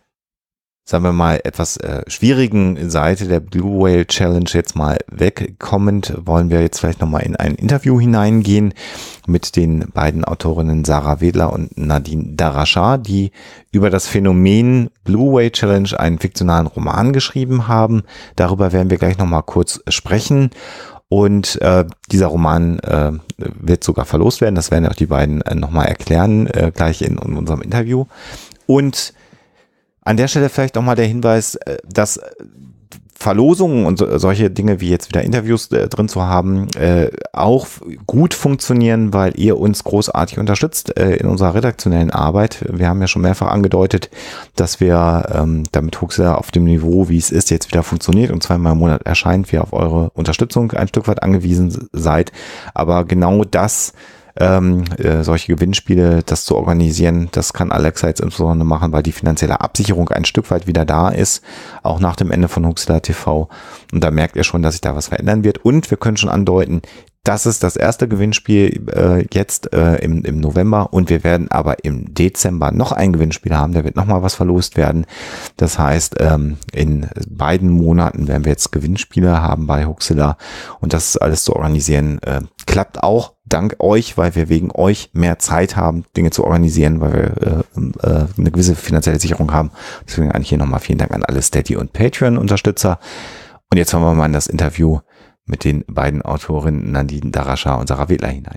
sagen wir mal, etwas äh, schwierigen Seite der Blue Whale Challenge jetzt mal wegkommend, wollen wir jetzt vielleicht nochmal in ein Interview hineingehen mit den beiden Autorinnen Sarah Wedler und Nadine Darashar, die über das Phänomen Blue Whale Challenge einen fiktionalen Roman geschrieben haben. Darüber werden wir gleich nochmal kurz sprechen. Und äh, dieser Roman äh, wird sogar verlost werden. Das werden auch die beiden äh, nochmal erklären, äh, gleich in, in unserem Interview. Und an der Stelle vielleicht nochmal der Hinweis, dass Verlosungen und so, solche Dinge wie jetzt wieder Interviews äh, drin zu haben, äh, auch gut funktionieren, weil ihr uns großartig unterstützt äh, in unserer redaktionellen Arbeit. Wir haben ja schon mehrfach angedeutet, dass wir ähm, damit Huxilla auf dem Niveau, wie es ist, jetzt wieder funktioniert und zweimal im Monat erscheint, wir auf eure Unterstützung ein Stück weit angewiesen seid. Aber genau das Ähm, äh, solche Gewinnspiele, das zu organisieren, das kann Alexa jetzt insbesondere machen, weil die finanzielle Absicherung ein Stück weit wieder da ist, auch nach dem Ende von Huxilla T V. Und da merkt ihr schon, dass sich da was verändern wird. Und wir können schon andeuten, Das ist das erste Gewinnspiel äh, jetzt äh, im, im November und wir werden aber im Dezember noch ein Gewinnspiel haben, da wird nochmal was verlost werden. Das heißt, ähm, in beiden Monaten werden wir jetzt Gewinnspiele haben bei Huxilla und das alles zu organisieren äh, klappt auch dank euch, weil wir wegen euch mehr Zeit haben, Dinge zu organisieren, weil wir äh, äh, eine gewisse finanzielle Sicherung haben. Deswegen eigentlich hier nochmal vielen Dank an alle Steady- und Patreon-Unterstützer. Und jetzt hören wir mal in das Interview mit den beiden Autorinnen Nadine Darascha und Sarah Wedler hinein.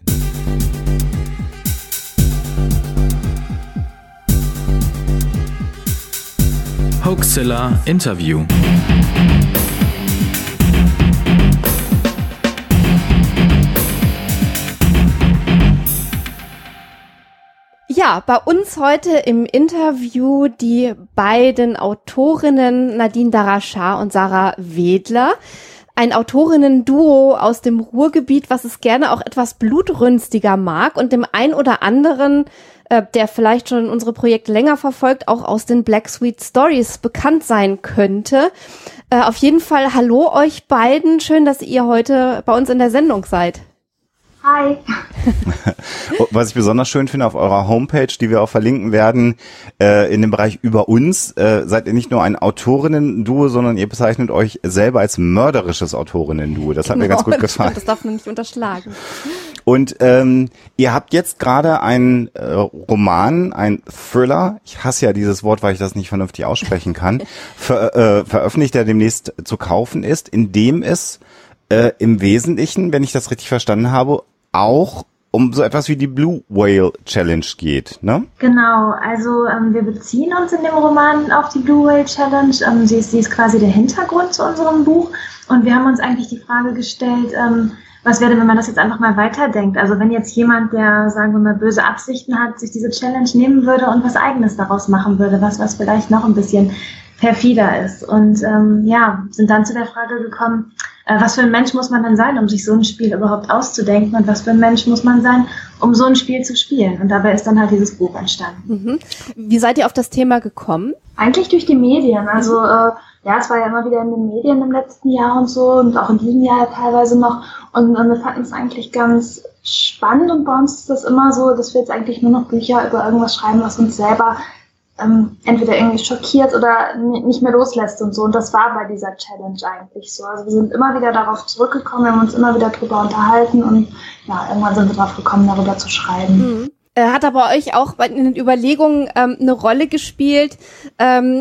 Hoaxilla Interview. Ja, bei uns heute im Interview die beiden Autorinnen Nadine Darascha und Sarah Wedler. Ein Autorinnen-Duo aus dem Ruhrgebiet, was es gerne auch etwas blutrünstiger mag und dem ein oder anderen, äh, der vielleicht schon unsere Projekte länger verfolgt, auch aus den Black Sweet Stories bekannt sein könnte. Äh, auf jeden Fall hallo euch beiden. Schön, dass ihr heute bei uns in der Sendung seid. Hi. Was ich besonders schön finde auf eurer Homepage, die wir auch verlinken werden, äh, in dem Bereich über uns, äh, seid ihr nicht nur ein Autorinnen-Duo, sondern ihr bezeichnet euch selber als mörderisches Autorinnen-Duo. Das hat genau, mir ganz gut gefallen. Das darf man nicht unterschlagen. Und ähm, ihr habt jetzt gerade einen äh, Roman, ein Thriller, ich hasse ja dieses Wort, weil ich das nicht vernünftig aussprechen kann, ver, äh, veröffentlicht, der demnächst zu kaufen ist, in dem es äh, im Wesentlichen, wenn ich das richtig verstanden habe, auch um so etwas wie die Blue Whale Challenge geht, ne? Genau, also ähm, wir beziehen uns in dem Roman auf die Blue Whale Challenge. Ähm, sie, ist, sie ist quasi der Hintergrund zu unserem Buch und wir haben uns eigentlich die Frage gestellt, ähm, was wäre, wenn man das jetzt einfach mal weiterdenkt? Also wenn jetzt jemand, der, sagen wir mal, böse Absichten hat, sich diese Challenge nehmen würde und was Eigenes daraus machen würde, was, was vielleicht noch ein bisschen perfider ist. Und ähm, ja, sind dann zu der Frage gekommen, äh, was für ein Mensch muss man denn sein, um sich so ein Spiel überhaupt auszudenken und was für ein Mensch muss man sein, um so ein Spiel zu spielen. Und dabei ist dann halt dieses Buch entstanden. Mhm. Wie seid ihr auf das Thema gekommen? Eigentlich durch die Medien. Also äh, ja, es war ja immer wieder in den Medien im letzten Jahr und so und auch in diesem Jahr teilweise noch. Und, und wir fanden es eigentlich ganz spannend und bei uns ist das immer so, dass wir jetzt eigentlich nur noch Bücher über irgendwas schreiben, was uns selber ähm, entweder irgendwie schockiert oder n- nicht mehr loslässt und so. Und das war bei dieser Challenge eigentlich so. Also wir sind immer wieder darauf zurückgekommen, wir haben uns immer wieder drüber unterhalten und ja, irgendwann sind wir drauf gekommen, darüber zu schreiben. Mhm. Hat aber euch auch bei in den Überlegungen ähm, eine Rolle gespielt, ähm,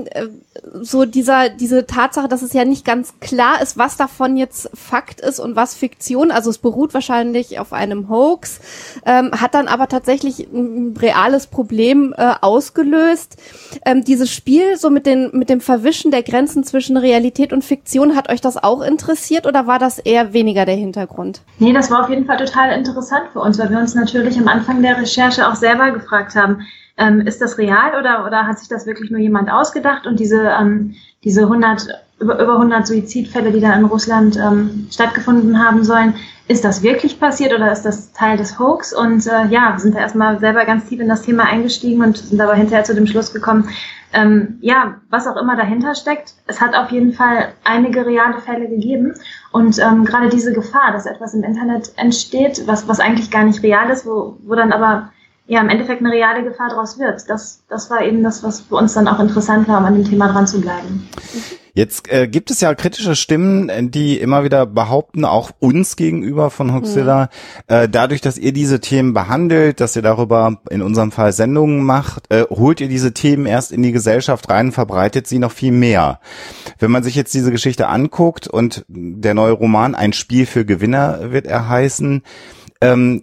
so dieser diese Tatsache, dass es ja nicht ganz klar ist, was davon jetzt Fakt ist und was Fiktion. Also es beruht wahrscheinlich auf einem Hoax, ähm, hat dann aber tatsächlich ein reales Problem äh, ausgelöst. Ähm, dieses Spiel so mit den mit dem Verwischen der Grenzen zwischen Realität und Fiktion, hat euch das auch interessiert oder war das eher weniger der Hintergrund? Nee, das war auf jeden Fall total interessant für uns, weil wir uns natürlich am Anfang der Recherche auch selber gefragt haben, ähm, ist das real oder oder hat sich das wirklich nur jemand ausgedacht und diese ähm, diese hundert über über hundert Suizidfälle, die da in Russland ähm, stattgefunden haben sollen, ist das wirklich passiert oder ist das Teil des Hoax? Und äh, ja, wir sind da erstmal selber ganz tief in das Thema eingestiegen und sind aber hinterher zu dem Schluss gekommen, ähm, ja, was auch immer dahinter steckt, es hat auf jeden Fall einige reale Fälle gegeben und ähm, gerade diese Gefahr, dass etwas im Internet entsteht, was was eigentlich gar nicht real ist, wo wo dann aber ja im Endeffekt eine reale Gefahr daraus wird. Das, das war eben das, was für uns dann auch interessant war, um an dem Thema dran zu bleiben. Jetzt äh, gibt es ja kritische Stimmen, die immer wieder behaupten, auch uns gegenüber von Hoaxilla, mhm. äh, dadurch, dass ihr diese Themen behandelt, dass ihr darüber in unserem Fall Sendungen macht, äh, holt ihr diese Themen erst in die Gesellschaft rein, verbreitet sie noch viel mehr. Wenn man sich jetzt diese Geschichte anguckt und der neue Roman Ein Spiel für Gewinner wird er heißen, ähm,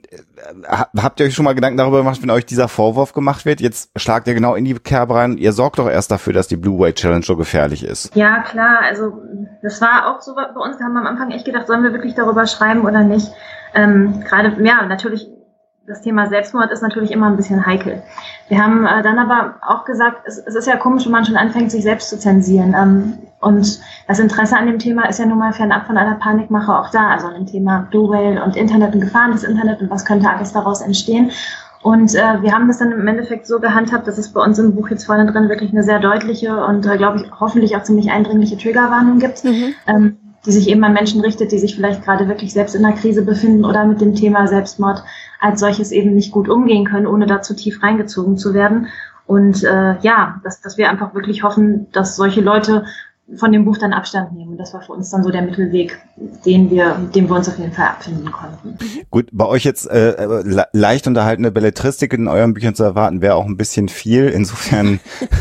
habt ihr euch schon mal Gedanken darüber gemacht, wenn euch dieser Vorwurf gemacht wird? Jetzt schlagt ihr genau in die Kerbe rein. Ihr sorgt doch erst dafür, dass die Blue Whale Challenge so gefährlich ist. Ja, klar. Also das war auch so bei uns. Da haben wir am Anfang echt gedacht, sollen wir wirklich darüber schreiben oder nicht? Ähm, gerade, ja, natürlich, das Thema Selbstmord ist natürlich immer ein bisschen heikel. Wir haben äh, dann aber auch gesagt, es, es ist ja komisch, wenn man schon anfängt, sich selbst zu zensieren. Ähm, und das Interesse an dem Thema ist ja nun mal fernab von einer Panikmache auch da. Also an dem Thema Blue Whale und Internet und Gefahren des Internet und was könnte alles daraus entstehen. Und äh, wir haben das dann im Endeffekt so gehandhabt, dass es bei uns im Buch jetzt vorne drin wirklich eine sehr deutliche und, äh, glaube ich, hoffentlich auch ziemlich eindringliche Triggerwarnung gibt. Mhm. Ähm, die sich eben an Menschen richtet, die sich vielleicht gerade wirklich selbst in einer Krise befinden oder mit dem Thema Selbstmord als solches eben nicht gut umgehen können, ohne da zu tief reingezogen zu werden. Und äh, ja, dass, dass wir einfach wirklich hoffen, dass solche Leute von dem Buch dann Abstand nehmen. Das war für uns dann so der Mittelweg, den wir, dem wir uns auf jeden Fall abfinden konnten. Gut, bei euch jetzt äh, le- leicht unterhaltene Belletristik in euren Büchern zu erwarten, wäre auch ein bisschen viel. Insofern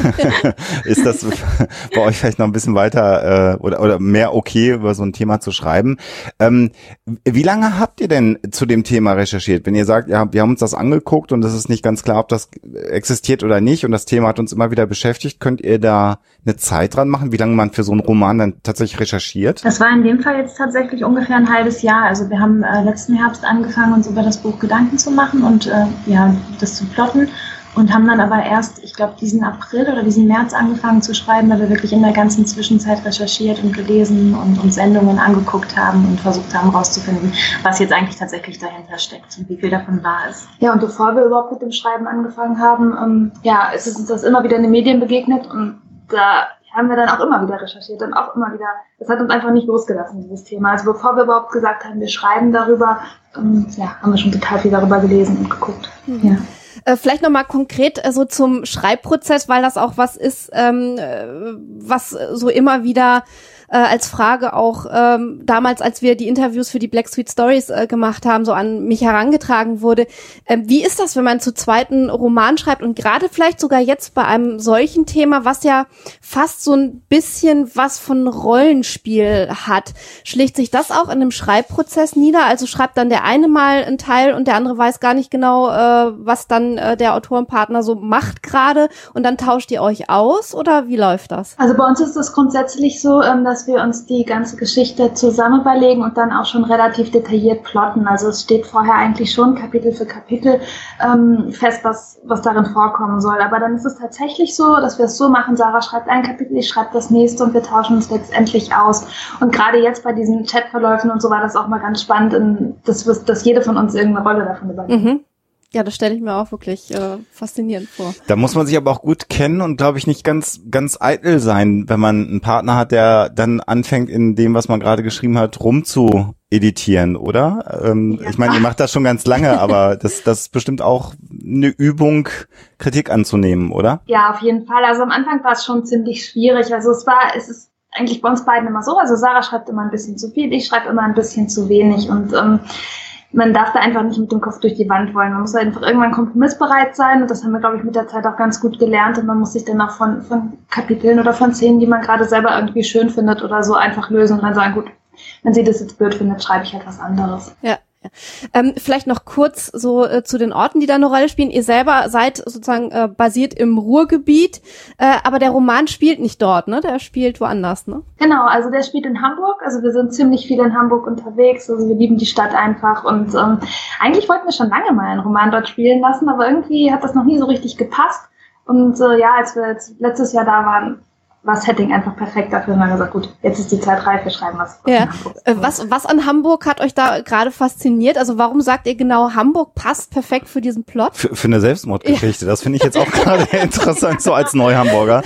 ist das bei euch vielleicht noch ein bisschen weiter äh, oder, oder mehr okay, über so ein Thema zu schreiben. Ähm, wie lange habt ihr denn zu dem Thema recherchiert? Wenn ihr sagt, ja, wir haben uns das angeguckt und es ist nicht ganz klar, ob das existiert oder nicht und das Thema hat uns immer wieder beschäftigt, könnt ihr da eine Zeit dran machen, wie lange man für so einen Roman dann tatsächlich recherchiert? Das war in dem Fall jetzt tatsächlich ungefähr ein halbes Jahr. Also wir haben äh, letzten Herbst angefangen, uns über das Buch Gedanken zu machen und äh, ja, das zu plotten und haben dann aber erst, ich glaube, diesen April oder diesen März angefangen zu schreiben, weil wir wirklich in der ganzen Zwischenzeit recherchiert und gelesen und uns Sendungen angeguckt haben und versucht haben herauszufinden, was jetzt eigentlich tatsächlich dahinter steckt und wie viel davon wahr ist. Ja, und bevor wir überhaupt mit dem Schreiben angefangen haben, ähm, ja, es ist uns das immer wieder in den Medien begegnet und da haben wir dann auch immer wieder recherchiert und auch immer wieder, das hat uns einfach nicht losgelassen, dieses Thema. Also bevor wir überhaupt gesagt haben, wir schreiben darüber, ähm, ja, haben wir schon total viel darüber gelesen und geguckt. Mhm. Ja. Äh, vielleicht nochmal konkret äh, so zum Schreibprozess, weil das auch was ist, ähm, äh, was so immer wieder äh, als Frage auch ähm, damals, als wir die Interviews für die Black Sweet Stories äh, gemacht haben, so an mich herangetragen wurde. Äh, wie ist das, wenn man zu zweiten Roman schreibt und gerade vielleicht sogar jetzt bei einem solchen Thema, was ja fast so ein bisschen was von Rollenspiel hat, schlägt sich das auch in einem Schreibprozess nieder? Also schreibt dann der eine mal einen Teil und der andere weiß gar nicht genau, äh, was dann äh, der Autorenpartner so macht gerade und dann tauscht ihr euch aus oder wie läuft das? Also bei uns ist es grundsätzlich so, ähm, dass wir uns die ganze Geschichte zusammen überlegen und dann auch schon relativ detailliert plotten. Also es steht vorher eigentlich schon Kapitel für Kapitel ähm, fest, was, was darin vorkommen soll. Aber dann ist es tatsächlich so, dass wir es so machen, Sarah schreibt ein Kapitel, ich schreibe das nächste und wir tauschen uns letztendlich aus. Und gerade jetzt bei diesen Chatverläufen und so war das auch mal ganz spannend, in, dass, dass jede von uns irgendeine Rolle davon übernimmt. Mhm. Ja, das stelle ich mir auch wirklich äh, faszinierend vor. Da muss man sich aber auch gut kennen und, glaube ich, nicht ganz ganz eitel sein, wenn man einen Partner hat, der dann anfängt, in dem, was man gerade geschrieben hat, rumzu editieren, oder? Ähm, ja. Ich meine, ihr macht das schon ganz lange, aber das, das ist bestimmt auch eine Übung, Kritik anzunehmen, oder? Ja, auf jeden Fall. Also am Anfang war es schon ziemlich schwierig. Also es war, es ist eigentlich bei uns beiden immer so. Also Sarah schreibt immer ein bisschen zu viel, ich schreibe immer ein bisschen zu wenig und ähm, man darf da einfach nicht mit dem Kopf durch die Wand wollen. Man muss einfach irgendwann kompromissbereit sein und das haben wir, glaube ich, mit der Zeit auch ganz gut gelernt und man muss sich dann auch von, von Kapiteln oder von Szenen, die man gerade selber irgendwie schön findet oder so, einfach lösen und dann sagen, gut, wenn sie das jetzt blöd findet, schreibe ich halt was anderes. Ja. Ja. Ähm, vielleicht noch kurz so äh, zu den Orten, die da eine Rolle spielen. Ihr selber seid sozusagen äh, basiert im Ruhrgebiet, äh, aber der Roman spielt nicht dort, ne? Der spielt woanders, ne? Genau, also der spielt in Hamburg. Also wir sind ziemlich viel in Hamburg unterwegs. Also wir lieben die Stadt einfach und ähm, eigentlich wollten wir schon lange mal einen Roman dort spielen lassen, aber irgendwie hat das noch nie so richtig gepasst. Und äh, ja, als wir jetzt letztes Jahr da waren, war das Setting einfach perfekt dafür und haben gesagt, gut, jetzt ist die Zeit reif, wir schreiben was. Ja. Was, was an Hamburg hat euch da gerade fasziniert? Also warum sagt ihr genau, Hamburg passt perfekt für diesen Plot? Für, für eine Selbstmordgeschichte, ja. Das finde ich jetzt auch gerade interessant, so als Neuhamburger.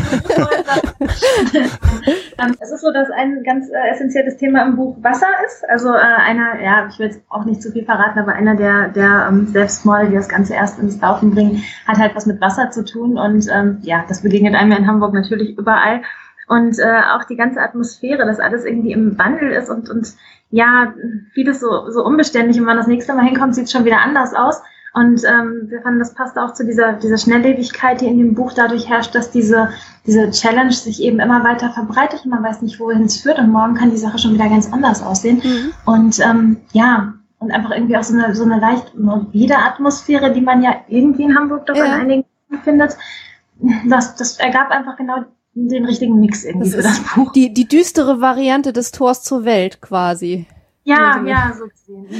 Es ist so, dass ein ganz äh, essentielles Thema im Buch Wasser ist. Also äh, einer, ja, ich will jetzt auch nicht zu viel verraten, aber einer der, der ähm, Selbstmorde, die das Ganze erst ins Laufen bringen, hat halt was mit Wasser zu tun und ähm, ja, das begegnet einem ja in Hamburg natürlich überall. Und äh, auch die ganze Atmosphäre, dass alles irgendwie im Wandel ist und, und ja, vieles so, so unbeständig. Und wenn man das nächste Mal hinkommt, sieht es schon wieder anders aus. Und ähm, wir fanden, das passt auch zu dieser, dieser Schnelllebigkeit, die in dem Buch dadurch herrscht, dass diese, diese Challenge sich eben immer weiter verbreitet und man weiß nicht, wohin es führt. Und morgen kann die Sache schon wieder ganz anders aussehen. Mhm. Und ähm, ja, und einfach irgendwie auch so eine, so eine leicht morbide Atmosphäre, die man ja irgendwie in Hamburg doch ja. in einigen findet. Das, das ergab einfach genau den richtigen Mix irgendwie das für das Buch. Die, die düstere Variante des Tors zur Welt quasi. Ja, ja, so gesehen. Mhm.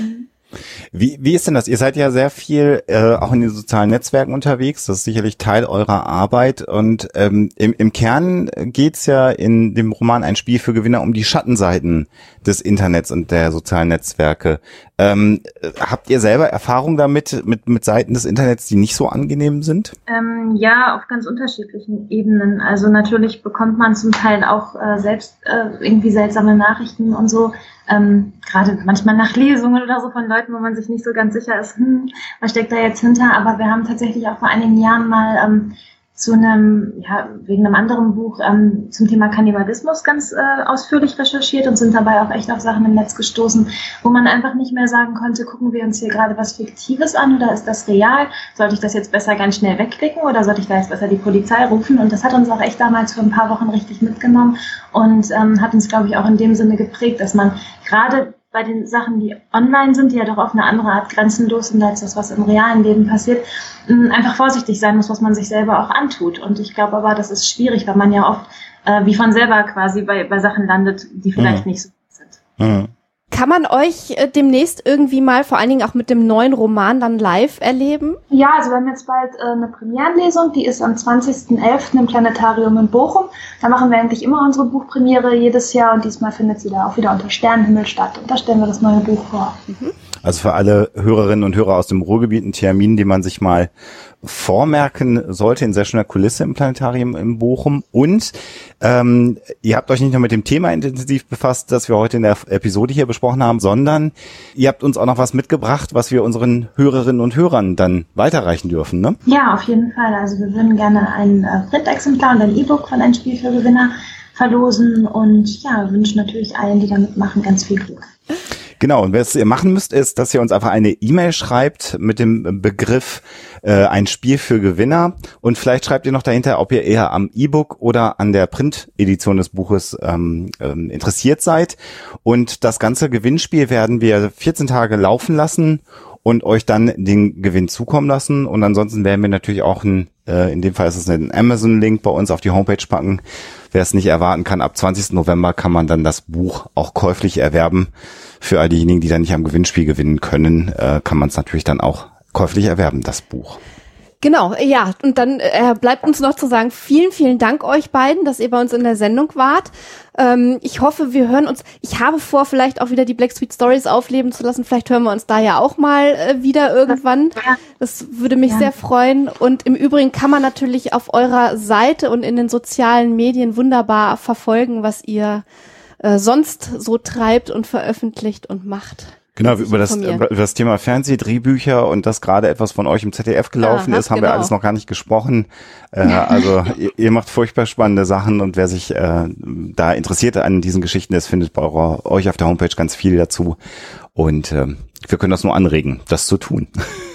Wie, wie ist denn das? Ihr seid ja sehr viel äh, auch in den sozialen Netzwerken unterwegs. Das ist sicherlich Teil eurer Arbeit. Und ähm, im, im Kern geht's ja in dem Roman Ein Spiel für Gewinner um die Schattenseiten des Internets und der sozialen Netzwerke. Ähm, habt ihr selber Erfahrung damit, mit, mit Seiten des Internets, die nicht so angenehm sind? Ähm, ja, auf ganz unterschiedlichen Ebenen. Also natürlich bekommt man zum Teil auch äh, selbst äh, irgendwie seltsame Nachrichten und so. Ähm, gerade manchmal nach Lesungen oder so von Leuten, wo man sich nicht so ganz sicher ist, hm, was steckt da jetzt hinter. Aber wir haben tatsächlich auch vor einigen Jahren mal ähm, zu einem, ja, wegen einem anderen Buch ähm, zum Thema Kannibalismus ganz äh, ausführlich recherchiert und sind dabei auch echt auf Sachen im Netz gestoßen, wo man einfach nicht mehr sagen konnte, gucken wir uns hier gerade was Fiktives an oder ist das real? Sollte ich das jetzt besser ganz schnell wegklicken oder sollte ich da jetzt besser die Polizei rufen? Und das hat uns auch echt damals für ein paar Wochen richtig mitgenommen und ähm, hat uns, glaube ich, auch in dem Sinne geprägt, dass man gerade bei den Sachen, die online sind, die ja doch auf eine andere Art grenzenlos sind als das, was im realen Leben passiert, einfach vorsichtig sein muss, was man sich selber auch antut. Und ich glaube aber, das ist schwierig, weil man ja oft äh, wie von selber quasi bei, bei Sachen landet, die vielleicht mhm. nicht so gut sind. Mhm. Kann man euch äh, demnächst irgendwie mal, vor allen Dingen auch mit dem neuen Roman, dann live erleben? Ja, also wir haben jetzt bald äh, eine Premierenlesung, die ist am zwanzigsten elften im Planetarium in Bochum. Da machen wir eigentlich immer unsere Buchpremiere jedes Jahr und diesmal findet sie da auch wieder unter Sternenhimmel statt. Und da stellen wir das neue Buch vor. Mhm. Also für alle Hörerinnen und Hörer aus dem Ruhrgebiet ein Termin, den man sich mal vormerken sollte, in sehr schöner Kulisse im Planetarium in Bochum. Und ähm, ihr habt euch nicht nur mit dem Thema intensiv befasst, das wir heute in der Episode hier besprochen haben, sondern ihr habt uns auch noch was mitgebracht, was wir unseren Hörerinnen und Hörern dann weiterreichen dürfen, ne? Ja, auf jeden Fall. Also wir würden gerne ein äh, Printexemplar und ein E-Book von Ein Spiel für Gewinner verlosen und ja, wünschen natürlich allen, die da mitmachen, ganz viel Glück. Genau, und was ihr machen müsst, ist, dass ihr uns einfach eine E-Mail schreibt mit dem Begriff äh, Ein Spiel für Gewinner und vielleicht schreibt ihr noch dahinter, ob ihr eher am E-Book oder an der Print-Edition des Buches ähm, ähm, interessiert seid. Und das ganze Gewinnspiel werden wir vierzehn Tage laufen lassen und euch dann den Gewinn zukommen lassen. Und ansonsten werden wir natürlich auch, ein, äh, in dem Fall ist es ein Amazon-Link bei uns auf die Homepage packen. Wer es nicht erwarten kann, ab zwanzigsten November kann man dann das Buch auch käuflich erwerben. Für all diejenigen, die dann nicht am Gewinnspiel gewinnen können, äh, kann man es natürlich dann auch käuflich erwerben, das Buch. Genau, ja, und dann äh, bleibt uns noch zu sagen, vielen, vielen Dank euch beiden, dass ihr bei uns in der Sendung wart. Ähm, ich hoffe, wir hören uns, ich habe vor, vielleicht auch wieder die Black Sweet Stories aufleben zu lassen, vielleicht hören wir uns da ja auch mal äh, wieder irgendwann. Das würde mich ja. sehr freuen. Und im Übrigen kann man natürlich auf eurer Seite und in den sozialen Medien wunderbar verfolgen, was ihr äh, sonst so treibt und veröffentlicht und macht. Genau, über das, über das Thema Fernsehdrehbücher und das gerade etwas von euch im Z D F gelaufen Aha, ist, haben genau. wir alles noch gar nicht gesprochen. Äh, also ihr, ihr macht furchtbar spannende Sachen und wer sich äh, da interessiert an diesen Geschichten ist, findet bei eurer, euch auf der Homepage ganz viel dazu. Und äh, wir können das nur anregen, das zu tun.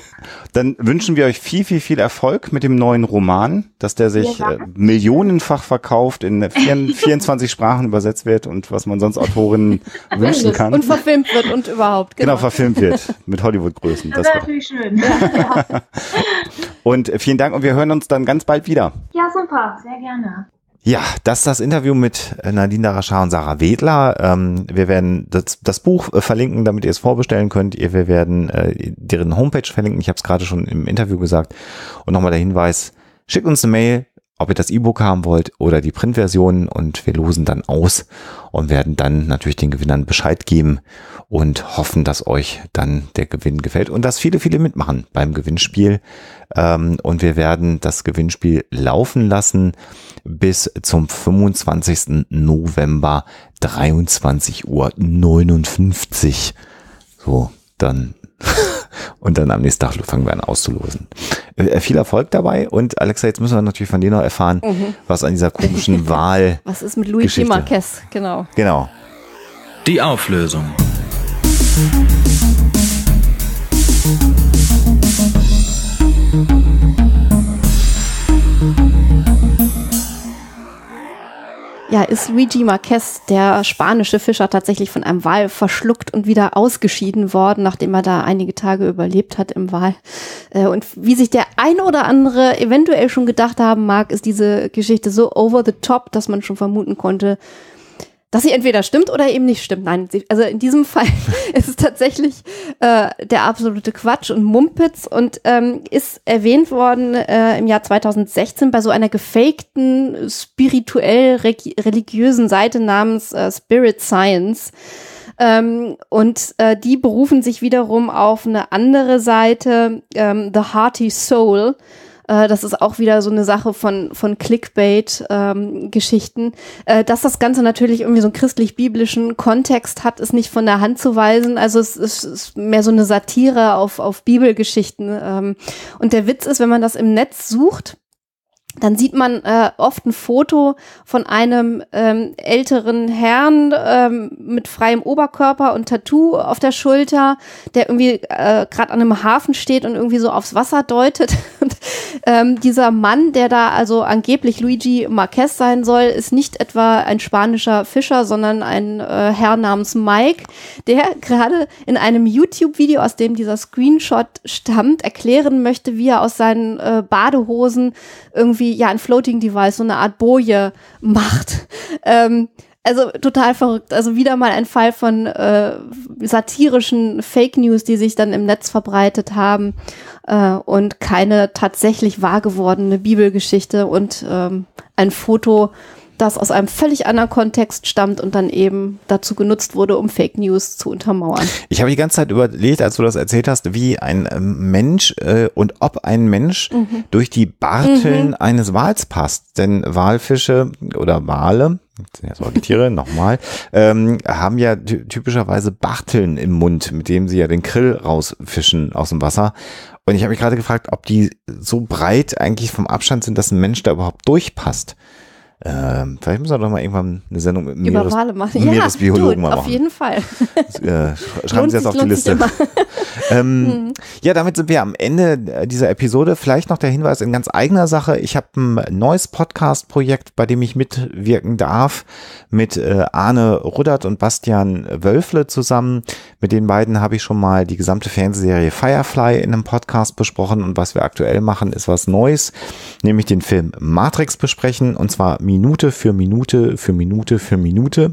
Dann wünschen wir euch viel, viel, viel Erfolg mit dem neuen Roman, dass der sich äh, millionenfach verkauft, in vierundzwanzig Sprachen übersetzt wird und was man sonst Autorinnen wünschen kann. Und verfilmt wird und überhaupt. Genau, genau verfilmt wird mit Hollywood-Größen. Das, das wäre natürlich schön. Ja, ja. Und vielen Dank und wir hören uns dann ganz bald wieder. Ja, super, sehr gerne. Ja, das ist das Interview mit Nadine Darashar und Sarah Wedler. Ähm, wir werden das, das Buch äh, verlinken, damit ihr es vorbestellen könnt. Wir werden äh, deren Homepage verlinken. Ich habe es gerade schon im Interview gesagt. Und nochmal der Hinweis, schickt uns eine Mail, ob ihr das E-Book haben wollt oder die Printversion und wir losen dann aus und werden dann natürlich den Gewinnern Bescheid geben und hoffen, dass euch dann der Gewinn gefällt und dass viele, viele mitmachen beim Gewinnspiel. Ähm, und wir werden das Gewinnspiel laufen lassen bis zum fünfundzwanzigsten November, dreiundzwanzig Uhr neunundfünfzig. So, dann und dann am nächsten Tag fangen wir an auszulosen. Äh, viel Erfolg dabei und Alexa, jetzt müssen wir natürlich von dir noch erfahren, mhm. was an dieser komischen Wahl was ist mit Luigi Marquez, genau. Genau. Die Auflösung. Ja, ist Luigi Marquez, der spanische Fischer, tatsächlich von einem Wal verschluckt und wieder ausgeschieden worden, nachdem er da einige Tage überlebt hat im Wal. Und wie sich der ein oder andere eventuell schon gedacht haben mag, ist diese Geschichte so over the top, dass man schon vermuten konnte, dass sie entweder stimmt oder eben nicht stimmt. Nein, sie, also in diesem Fall ist es tatsächlich äh, der absolute Quatsch und Mumpitz und ähm, ist erwähnt worden äh, im Jahr zweitausendsechzehn bei so einer gefakten, spirituell religiösen Seite namens äh, Spirit Science. Ähm, und äh, die berufen sich wiederum auf eine andere Seite, ähm, The Hearty Soul. Das ist auch wieder so eine Sache von, von Clickbait-Geschichten. Ähm, äh, dass das Ganze natürlich irgendwie so einen christlich-biblischen Kontext hat, ist nicht von der Hand zu weisen. Also es ist, ist mehr so eine Satire auf, auf Bibelgeschichten. Ähm, und der Witz ist, wenn man das im Netz sucht, dann sieht man äh, oft ein Foto von einem ähm, älteren Herrn ähm, mit freiem Oberkörper und Tattoo auf der Schulter, der irgendwie äh, gerade an einem Hafen steht und irgendwie so aufs Wasser deutet. Und ähm, dieser Mann, der da also angeblich Luigi Marquez sein soll, ist nicht etwa ein spanischer Fischer, sondern ein äh, Herr namens Mike, der gerade in einem YouTube-Video, aus dem dieser Screenshot stammt, erklären möchte, wie er aus seinen äh, Badehosen irgendwie ja ein Floating Device, so eine Art Boje macht. Ähm, also total verrückt. Also wieder mal ein Fall von äh, satirischen Fake News, die sich dann im Netz verbreitet haben äh, und keine tatsächlich wahr gewordene Bibelgeschichte und ähm, ein Foto, das aus einem völlig anderen Kontext stammt und dann eben dazu genutzt wurde, um Fake News zu untermauern. Ich habe die ganze Zeit überlegt, als du das erzählt hast, wie ein Mensch äh, und ob ein Mensch mhm. durch die Barteln mhm. eines Wals passt. Denn Walfische oder Wale, ja, Säugetiere, nochmal, ähm, haben ja typischerweise Barteln im Mund, mit dem sie ja den Krill rausfischen aus dem Wasser. Und ich habe mich gerade gefragt, ob die so breit eigentlich vom Abstand sind, dass ein Mensch da überhaupt durchpasst. Ähm, vielleicht müssen wir doch mal irgendwann eine Sendung mit Über Meeres, Wale machen. Meeresbiologen Ja, mal auf machen. Auf jeden Fall. Äh, schreiben Sie das auf die Liste. ähm, mhm. Ja, damit sind wir am Ende dieser Episode. Vielleicht noch der Hinweis in ganz eigener Sache. Ich habe ein neues Podcast-Projekt, bei dem ich mitwirken darf, mit äh, Arne Ruddert und Bastian Wölfle zusammen. Mit den beiden habe ich schon mal die gesamte Fernsehserie Firefly in einem Podcast besprochen. Und was wir aktuell machen, ist was Neues, nämlich den Film Matrix besprechen, und zwar Minute für Minute für Minute für Minute.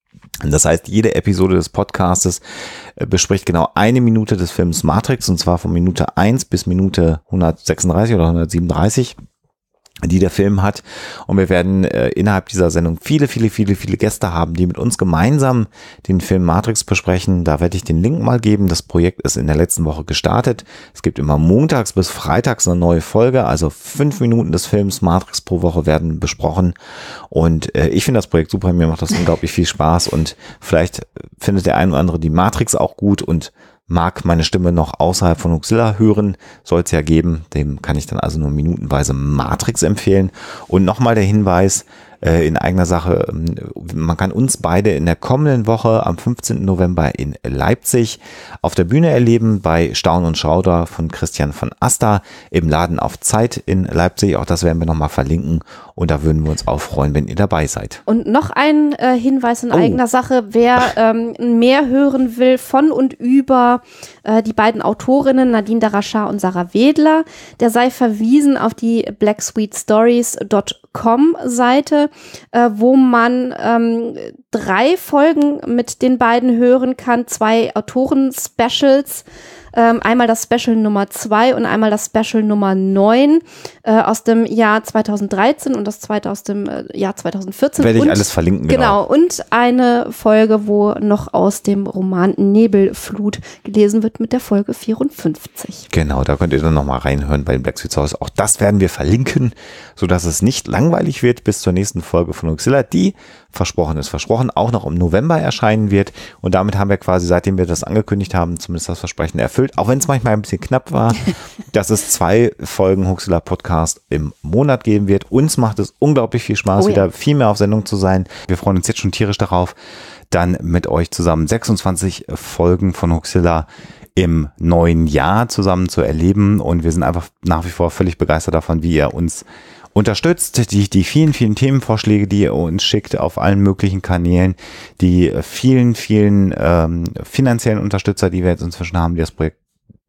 Das heißt, jede Episode des Podcastes bespricht genau eine Minute des Films Matrix, und zwar von Minute eins bis Minute hundertsechsunddreißig oder hundertsiebenunddreißig, die der Film hat. Und wir werden äh, innerhalb dieser Sendung viele, viele, viele, viele Gäste haben, die mit uns gemeinsam den Film Matrix besprechen. Da werde ich den Link mal geben. Das Projekt ist in der letzten Woche gestartet. Es gibt immer montags bis freitags eine neue Folge, also fünf Minuten des Films Matrix pro Woche werden besprochen. Und äh, ich finde das Projekt super. Mir macht das unglaublich viel Spaß, und vielleicht findet der ein oder andere die Matrix auch gut und mag meine Stimme noch außerhalb von Huxilla hören, soll es ja geben. Dem kann ich dann also nur minutenweise Matrix empfehlen. Und nochmal der Hinweis äh, in eigener Sache, man kann uns beide in der kommenden Woche am fünfzehnten November in Leipzig auf der Bühne erleben bei Staun und Schauder von Christian von Asta im Laden auf Zeit in Leipzig. Auch das werden wir nochmal verlinken, und da würden wir uns auch freuen, wenn ihr dabei seid. Und noch ein äh, Hinweis in oh. eigener Sache, wer ähm, mehr hören will von und über äh, die beiden Autorinnen Nadine Darachar und Sarah Wedler, der sei verwiesen auf die black sweet stories dot com Seite, äh, wo man ähm, drei Folgen mit den beiden hören kann, zwei Autoren-Specials. Ähm, einmal das Special Nummer zwei und einmal das Special Nummer neun äh, aus dem Jahr zweitausenddreizehn und das zweite aus dem äh, Jahr zweitausendvierzehn. Werde ich und, alles verlinken, genau. Genau, und eine Folge, wo noch aus dem Roman Nebelflut gelesen wird mit der Folge vierundfünfzig. Genau, da könnt ihr dann nochmal reinhören bei den Black Sweet Stories. Auch das werden wir verlinken, sodass es nicht langweilig wird bis zur nächsten Folge von Huxilla, die versprochen ist, versprochen, auch noch im November erscheinen wird. Und damit haben wir quasi, seitdem wir das angekündigt haben, zumindest das Versprechen erfüllt, auch wenn es manchmal ein bisschen knapp war, dass es zwei Folgen Huxilla Podcast im Monat geben wird. Uns macht es unglaublich viel Spaß, oh ja. wieder viel mehr auf Sendung zu sein. Wir freuen uns jetzt schon tierisch darauf, dann mit euch zusammen sechsundzwanzig Folgen von Huxilla im neuen Jahr zusammen zu erleben. Und wir sind einfach nach wie vor völlig begeistert davon, wie ihr uns unterstützt, die, die vielen, vielen Themenvorschläge, die ihr uns schickt auf allen möglichen Kanälen, die vielen, vielen ähm, finanziellen Unterstützer, die wir jetzt inzwischen haben, die das Projekt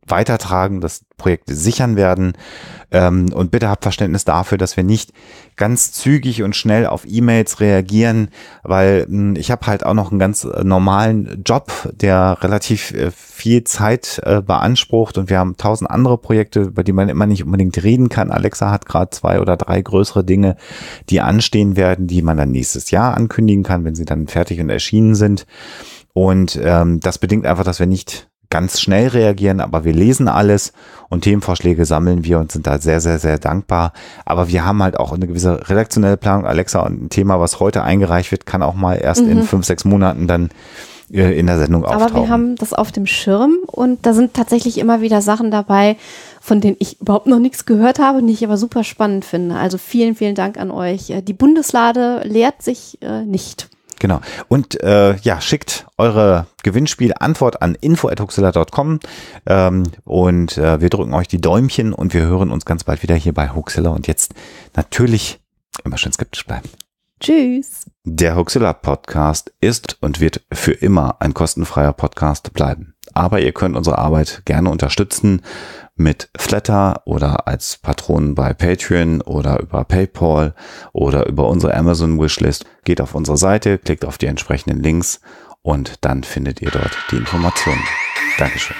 weitertragen, das Projekt sichern werden. Ähm, und bitte habt Verständnis dafür, dass wir nicht ganz zügig und schnell auf E-Mails reagieren, weil mh, ich habe halt auch noch einen ganz äh, normalen Job, der relativ äh, viel Zeit äh, beansprucht, und wir haben tausend andere Projekte, über die man immer nicht unbedingt reden kann. Alexa hat gerade zwei oder drei größere Dinge, die anstehen werden, die man dann nächstes Jahr ankündigen kann, wenn sie dann fertig und erschienen sind. Und ähm, das bedingt einfach, dass wir nicht ganz schnell reagieren, aber wir lesen alles und Themenvorschläge sammeln wir und sind da sehr, sehr, sehr dankbar. Aber wir haben halt auch eine gewisse redaktionelle Planung. Alexa, und ein Thema, was heute eingereicht wird, kann auch mal erst mhm. in fünf, sechs Monaten dann äh, in der Sendung auftauchen. Aber wir haben das auf dem Schirm, und da sind tatsächlich immer wieder Sachen dabei, von denen ich überhaupt noch nichts gehört habe, die ich aber super spannend finde. Also vielen, vielen Dank an euch. Die Bundeslade leert sich äh, nicht. Genau. Und äh, ja, schickt eure Gewinnspiel-Antwort an info at huxilla punkt com ähm, und äh, wir drücken euch die Däumchen und wir hören uns ganz bald wieder hier bei Huxilla. Und jetzt natürlich immer schön skeptisch bleiben. Tschüss. Der Huxilla Podcast ist und wird für immer ein kostenfreier Podcast bleiben. Aber ihr könnt unsere Arbeit gerne unterstützen mit Flatter oder als Patronen bei Patreon oder über PayPal oder über unsere Amazon Wishlist. Geht auf unsere Seite, klickt auf die entsprechenden Links und dann findet ihr dort die Informationen. Dankeschön.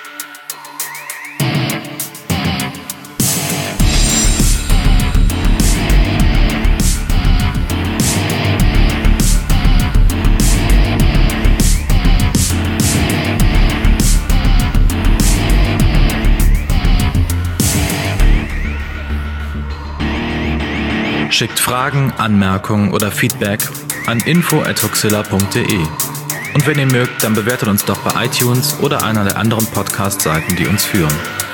Schickt Fragen, Anmerkungen oder Feedback an info at huxilla punkt de. Und wenn ihr mögt, dann bewertet uns doch bei iTunes oder einer der anderen Podcast-Seiten, die uns führen.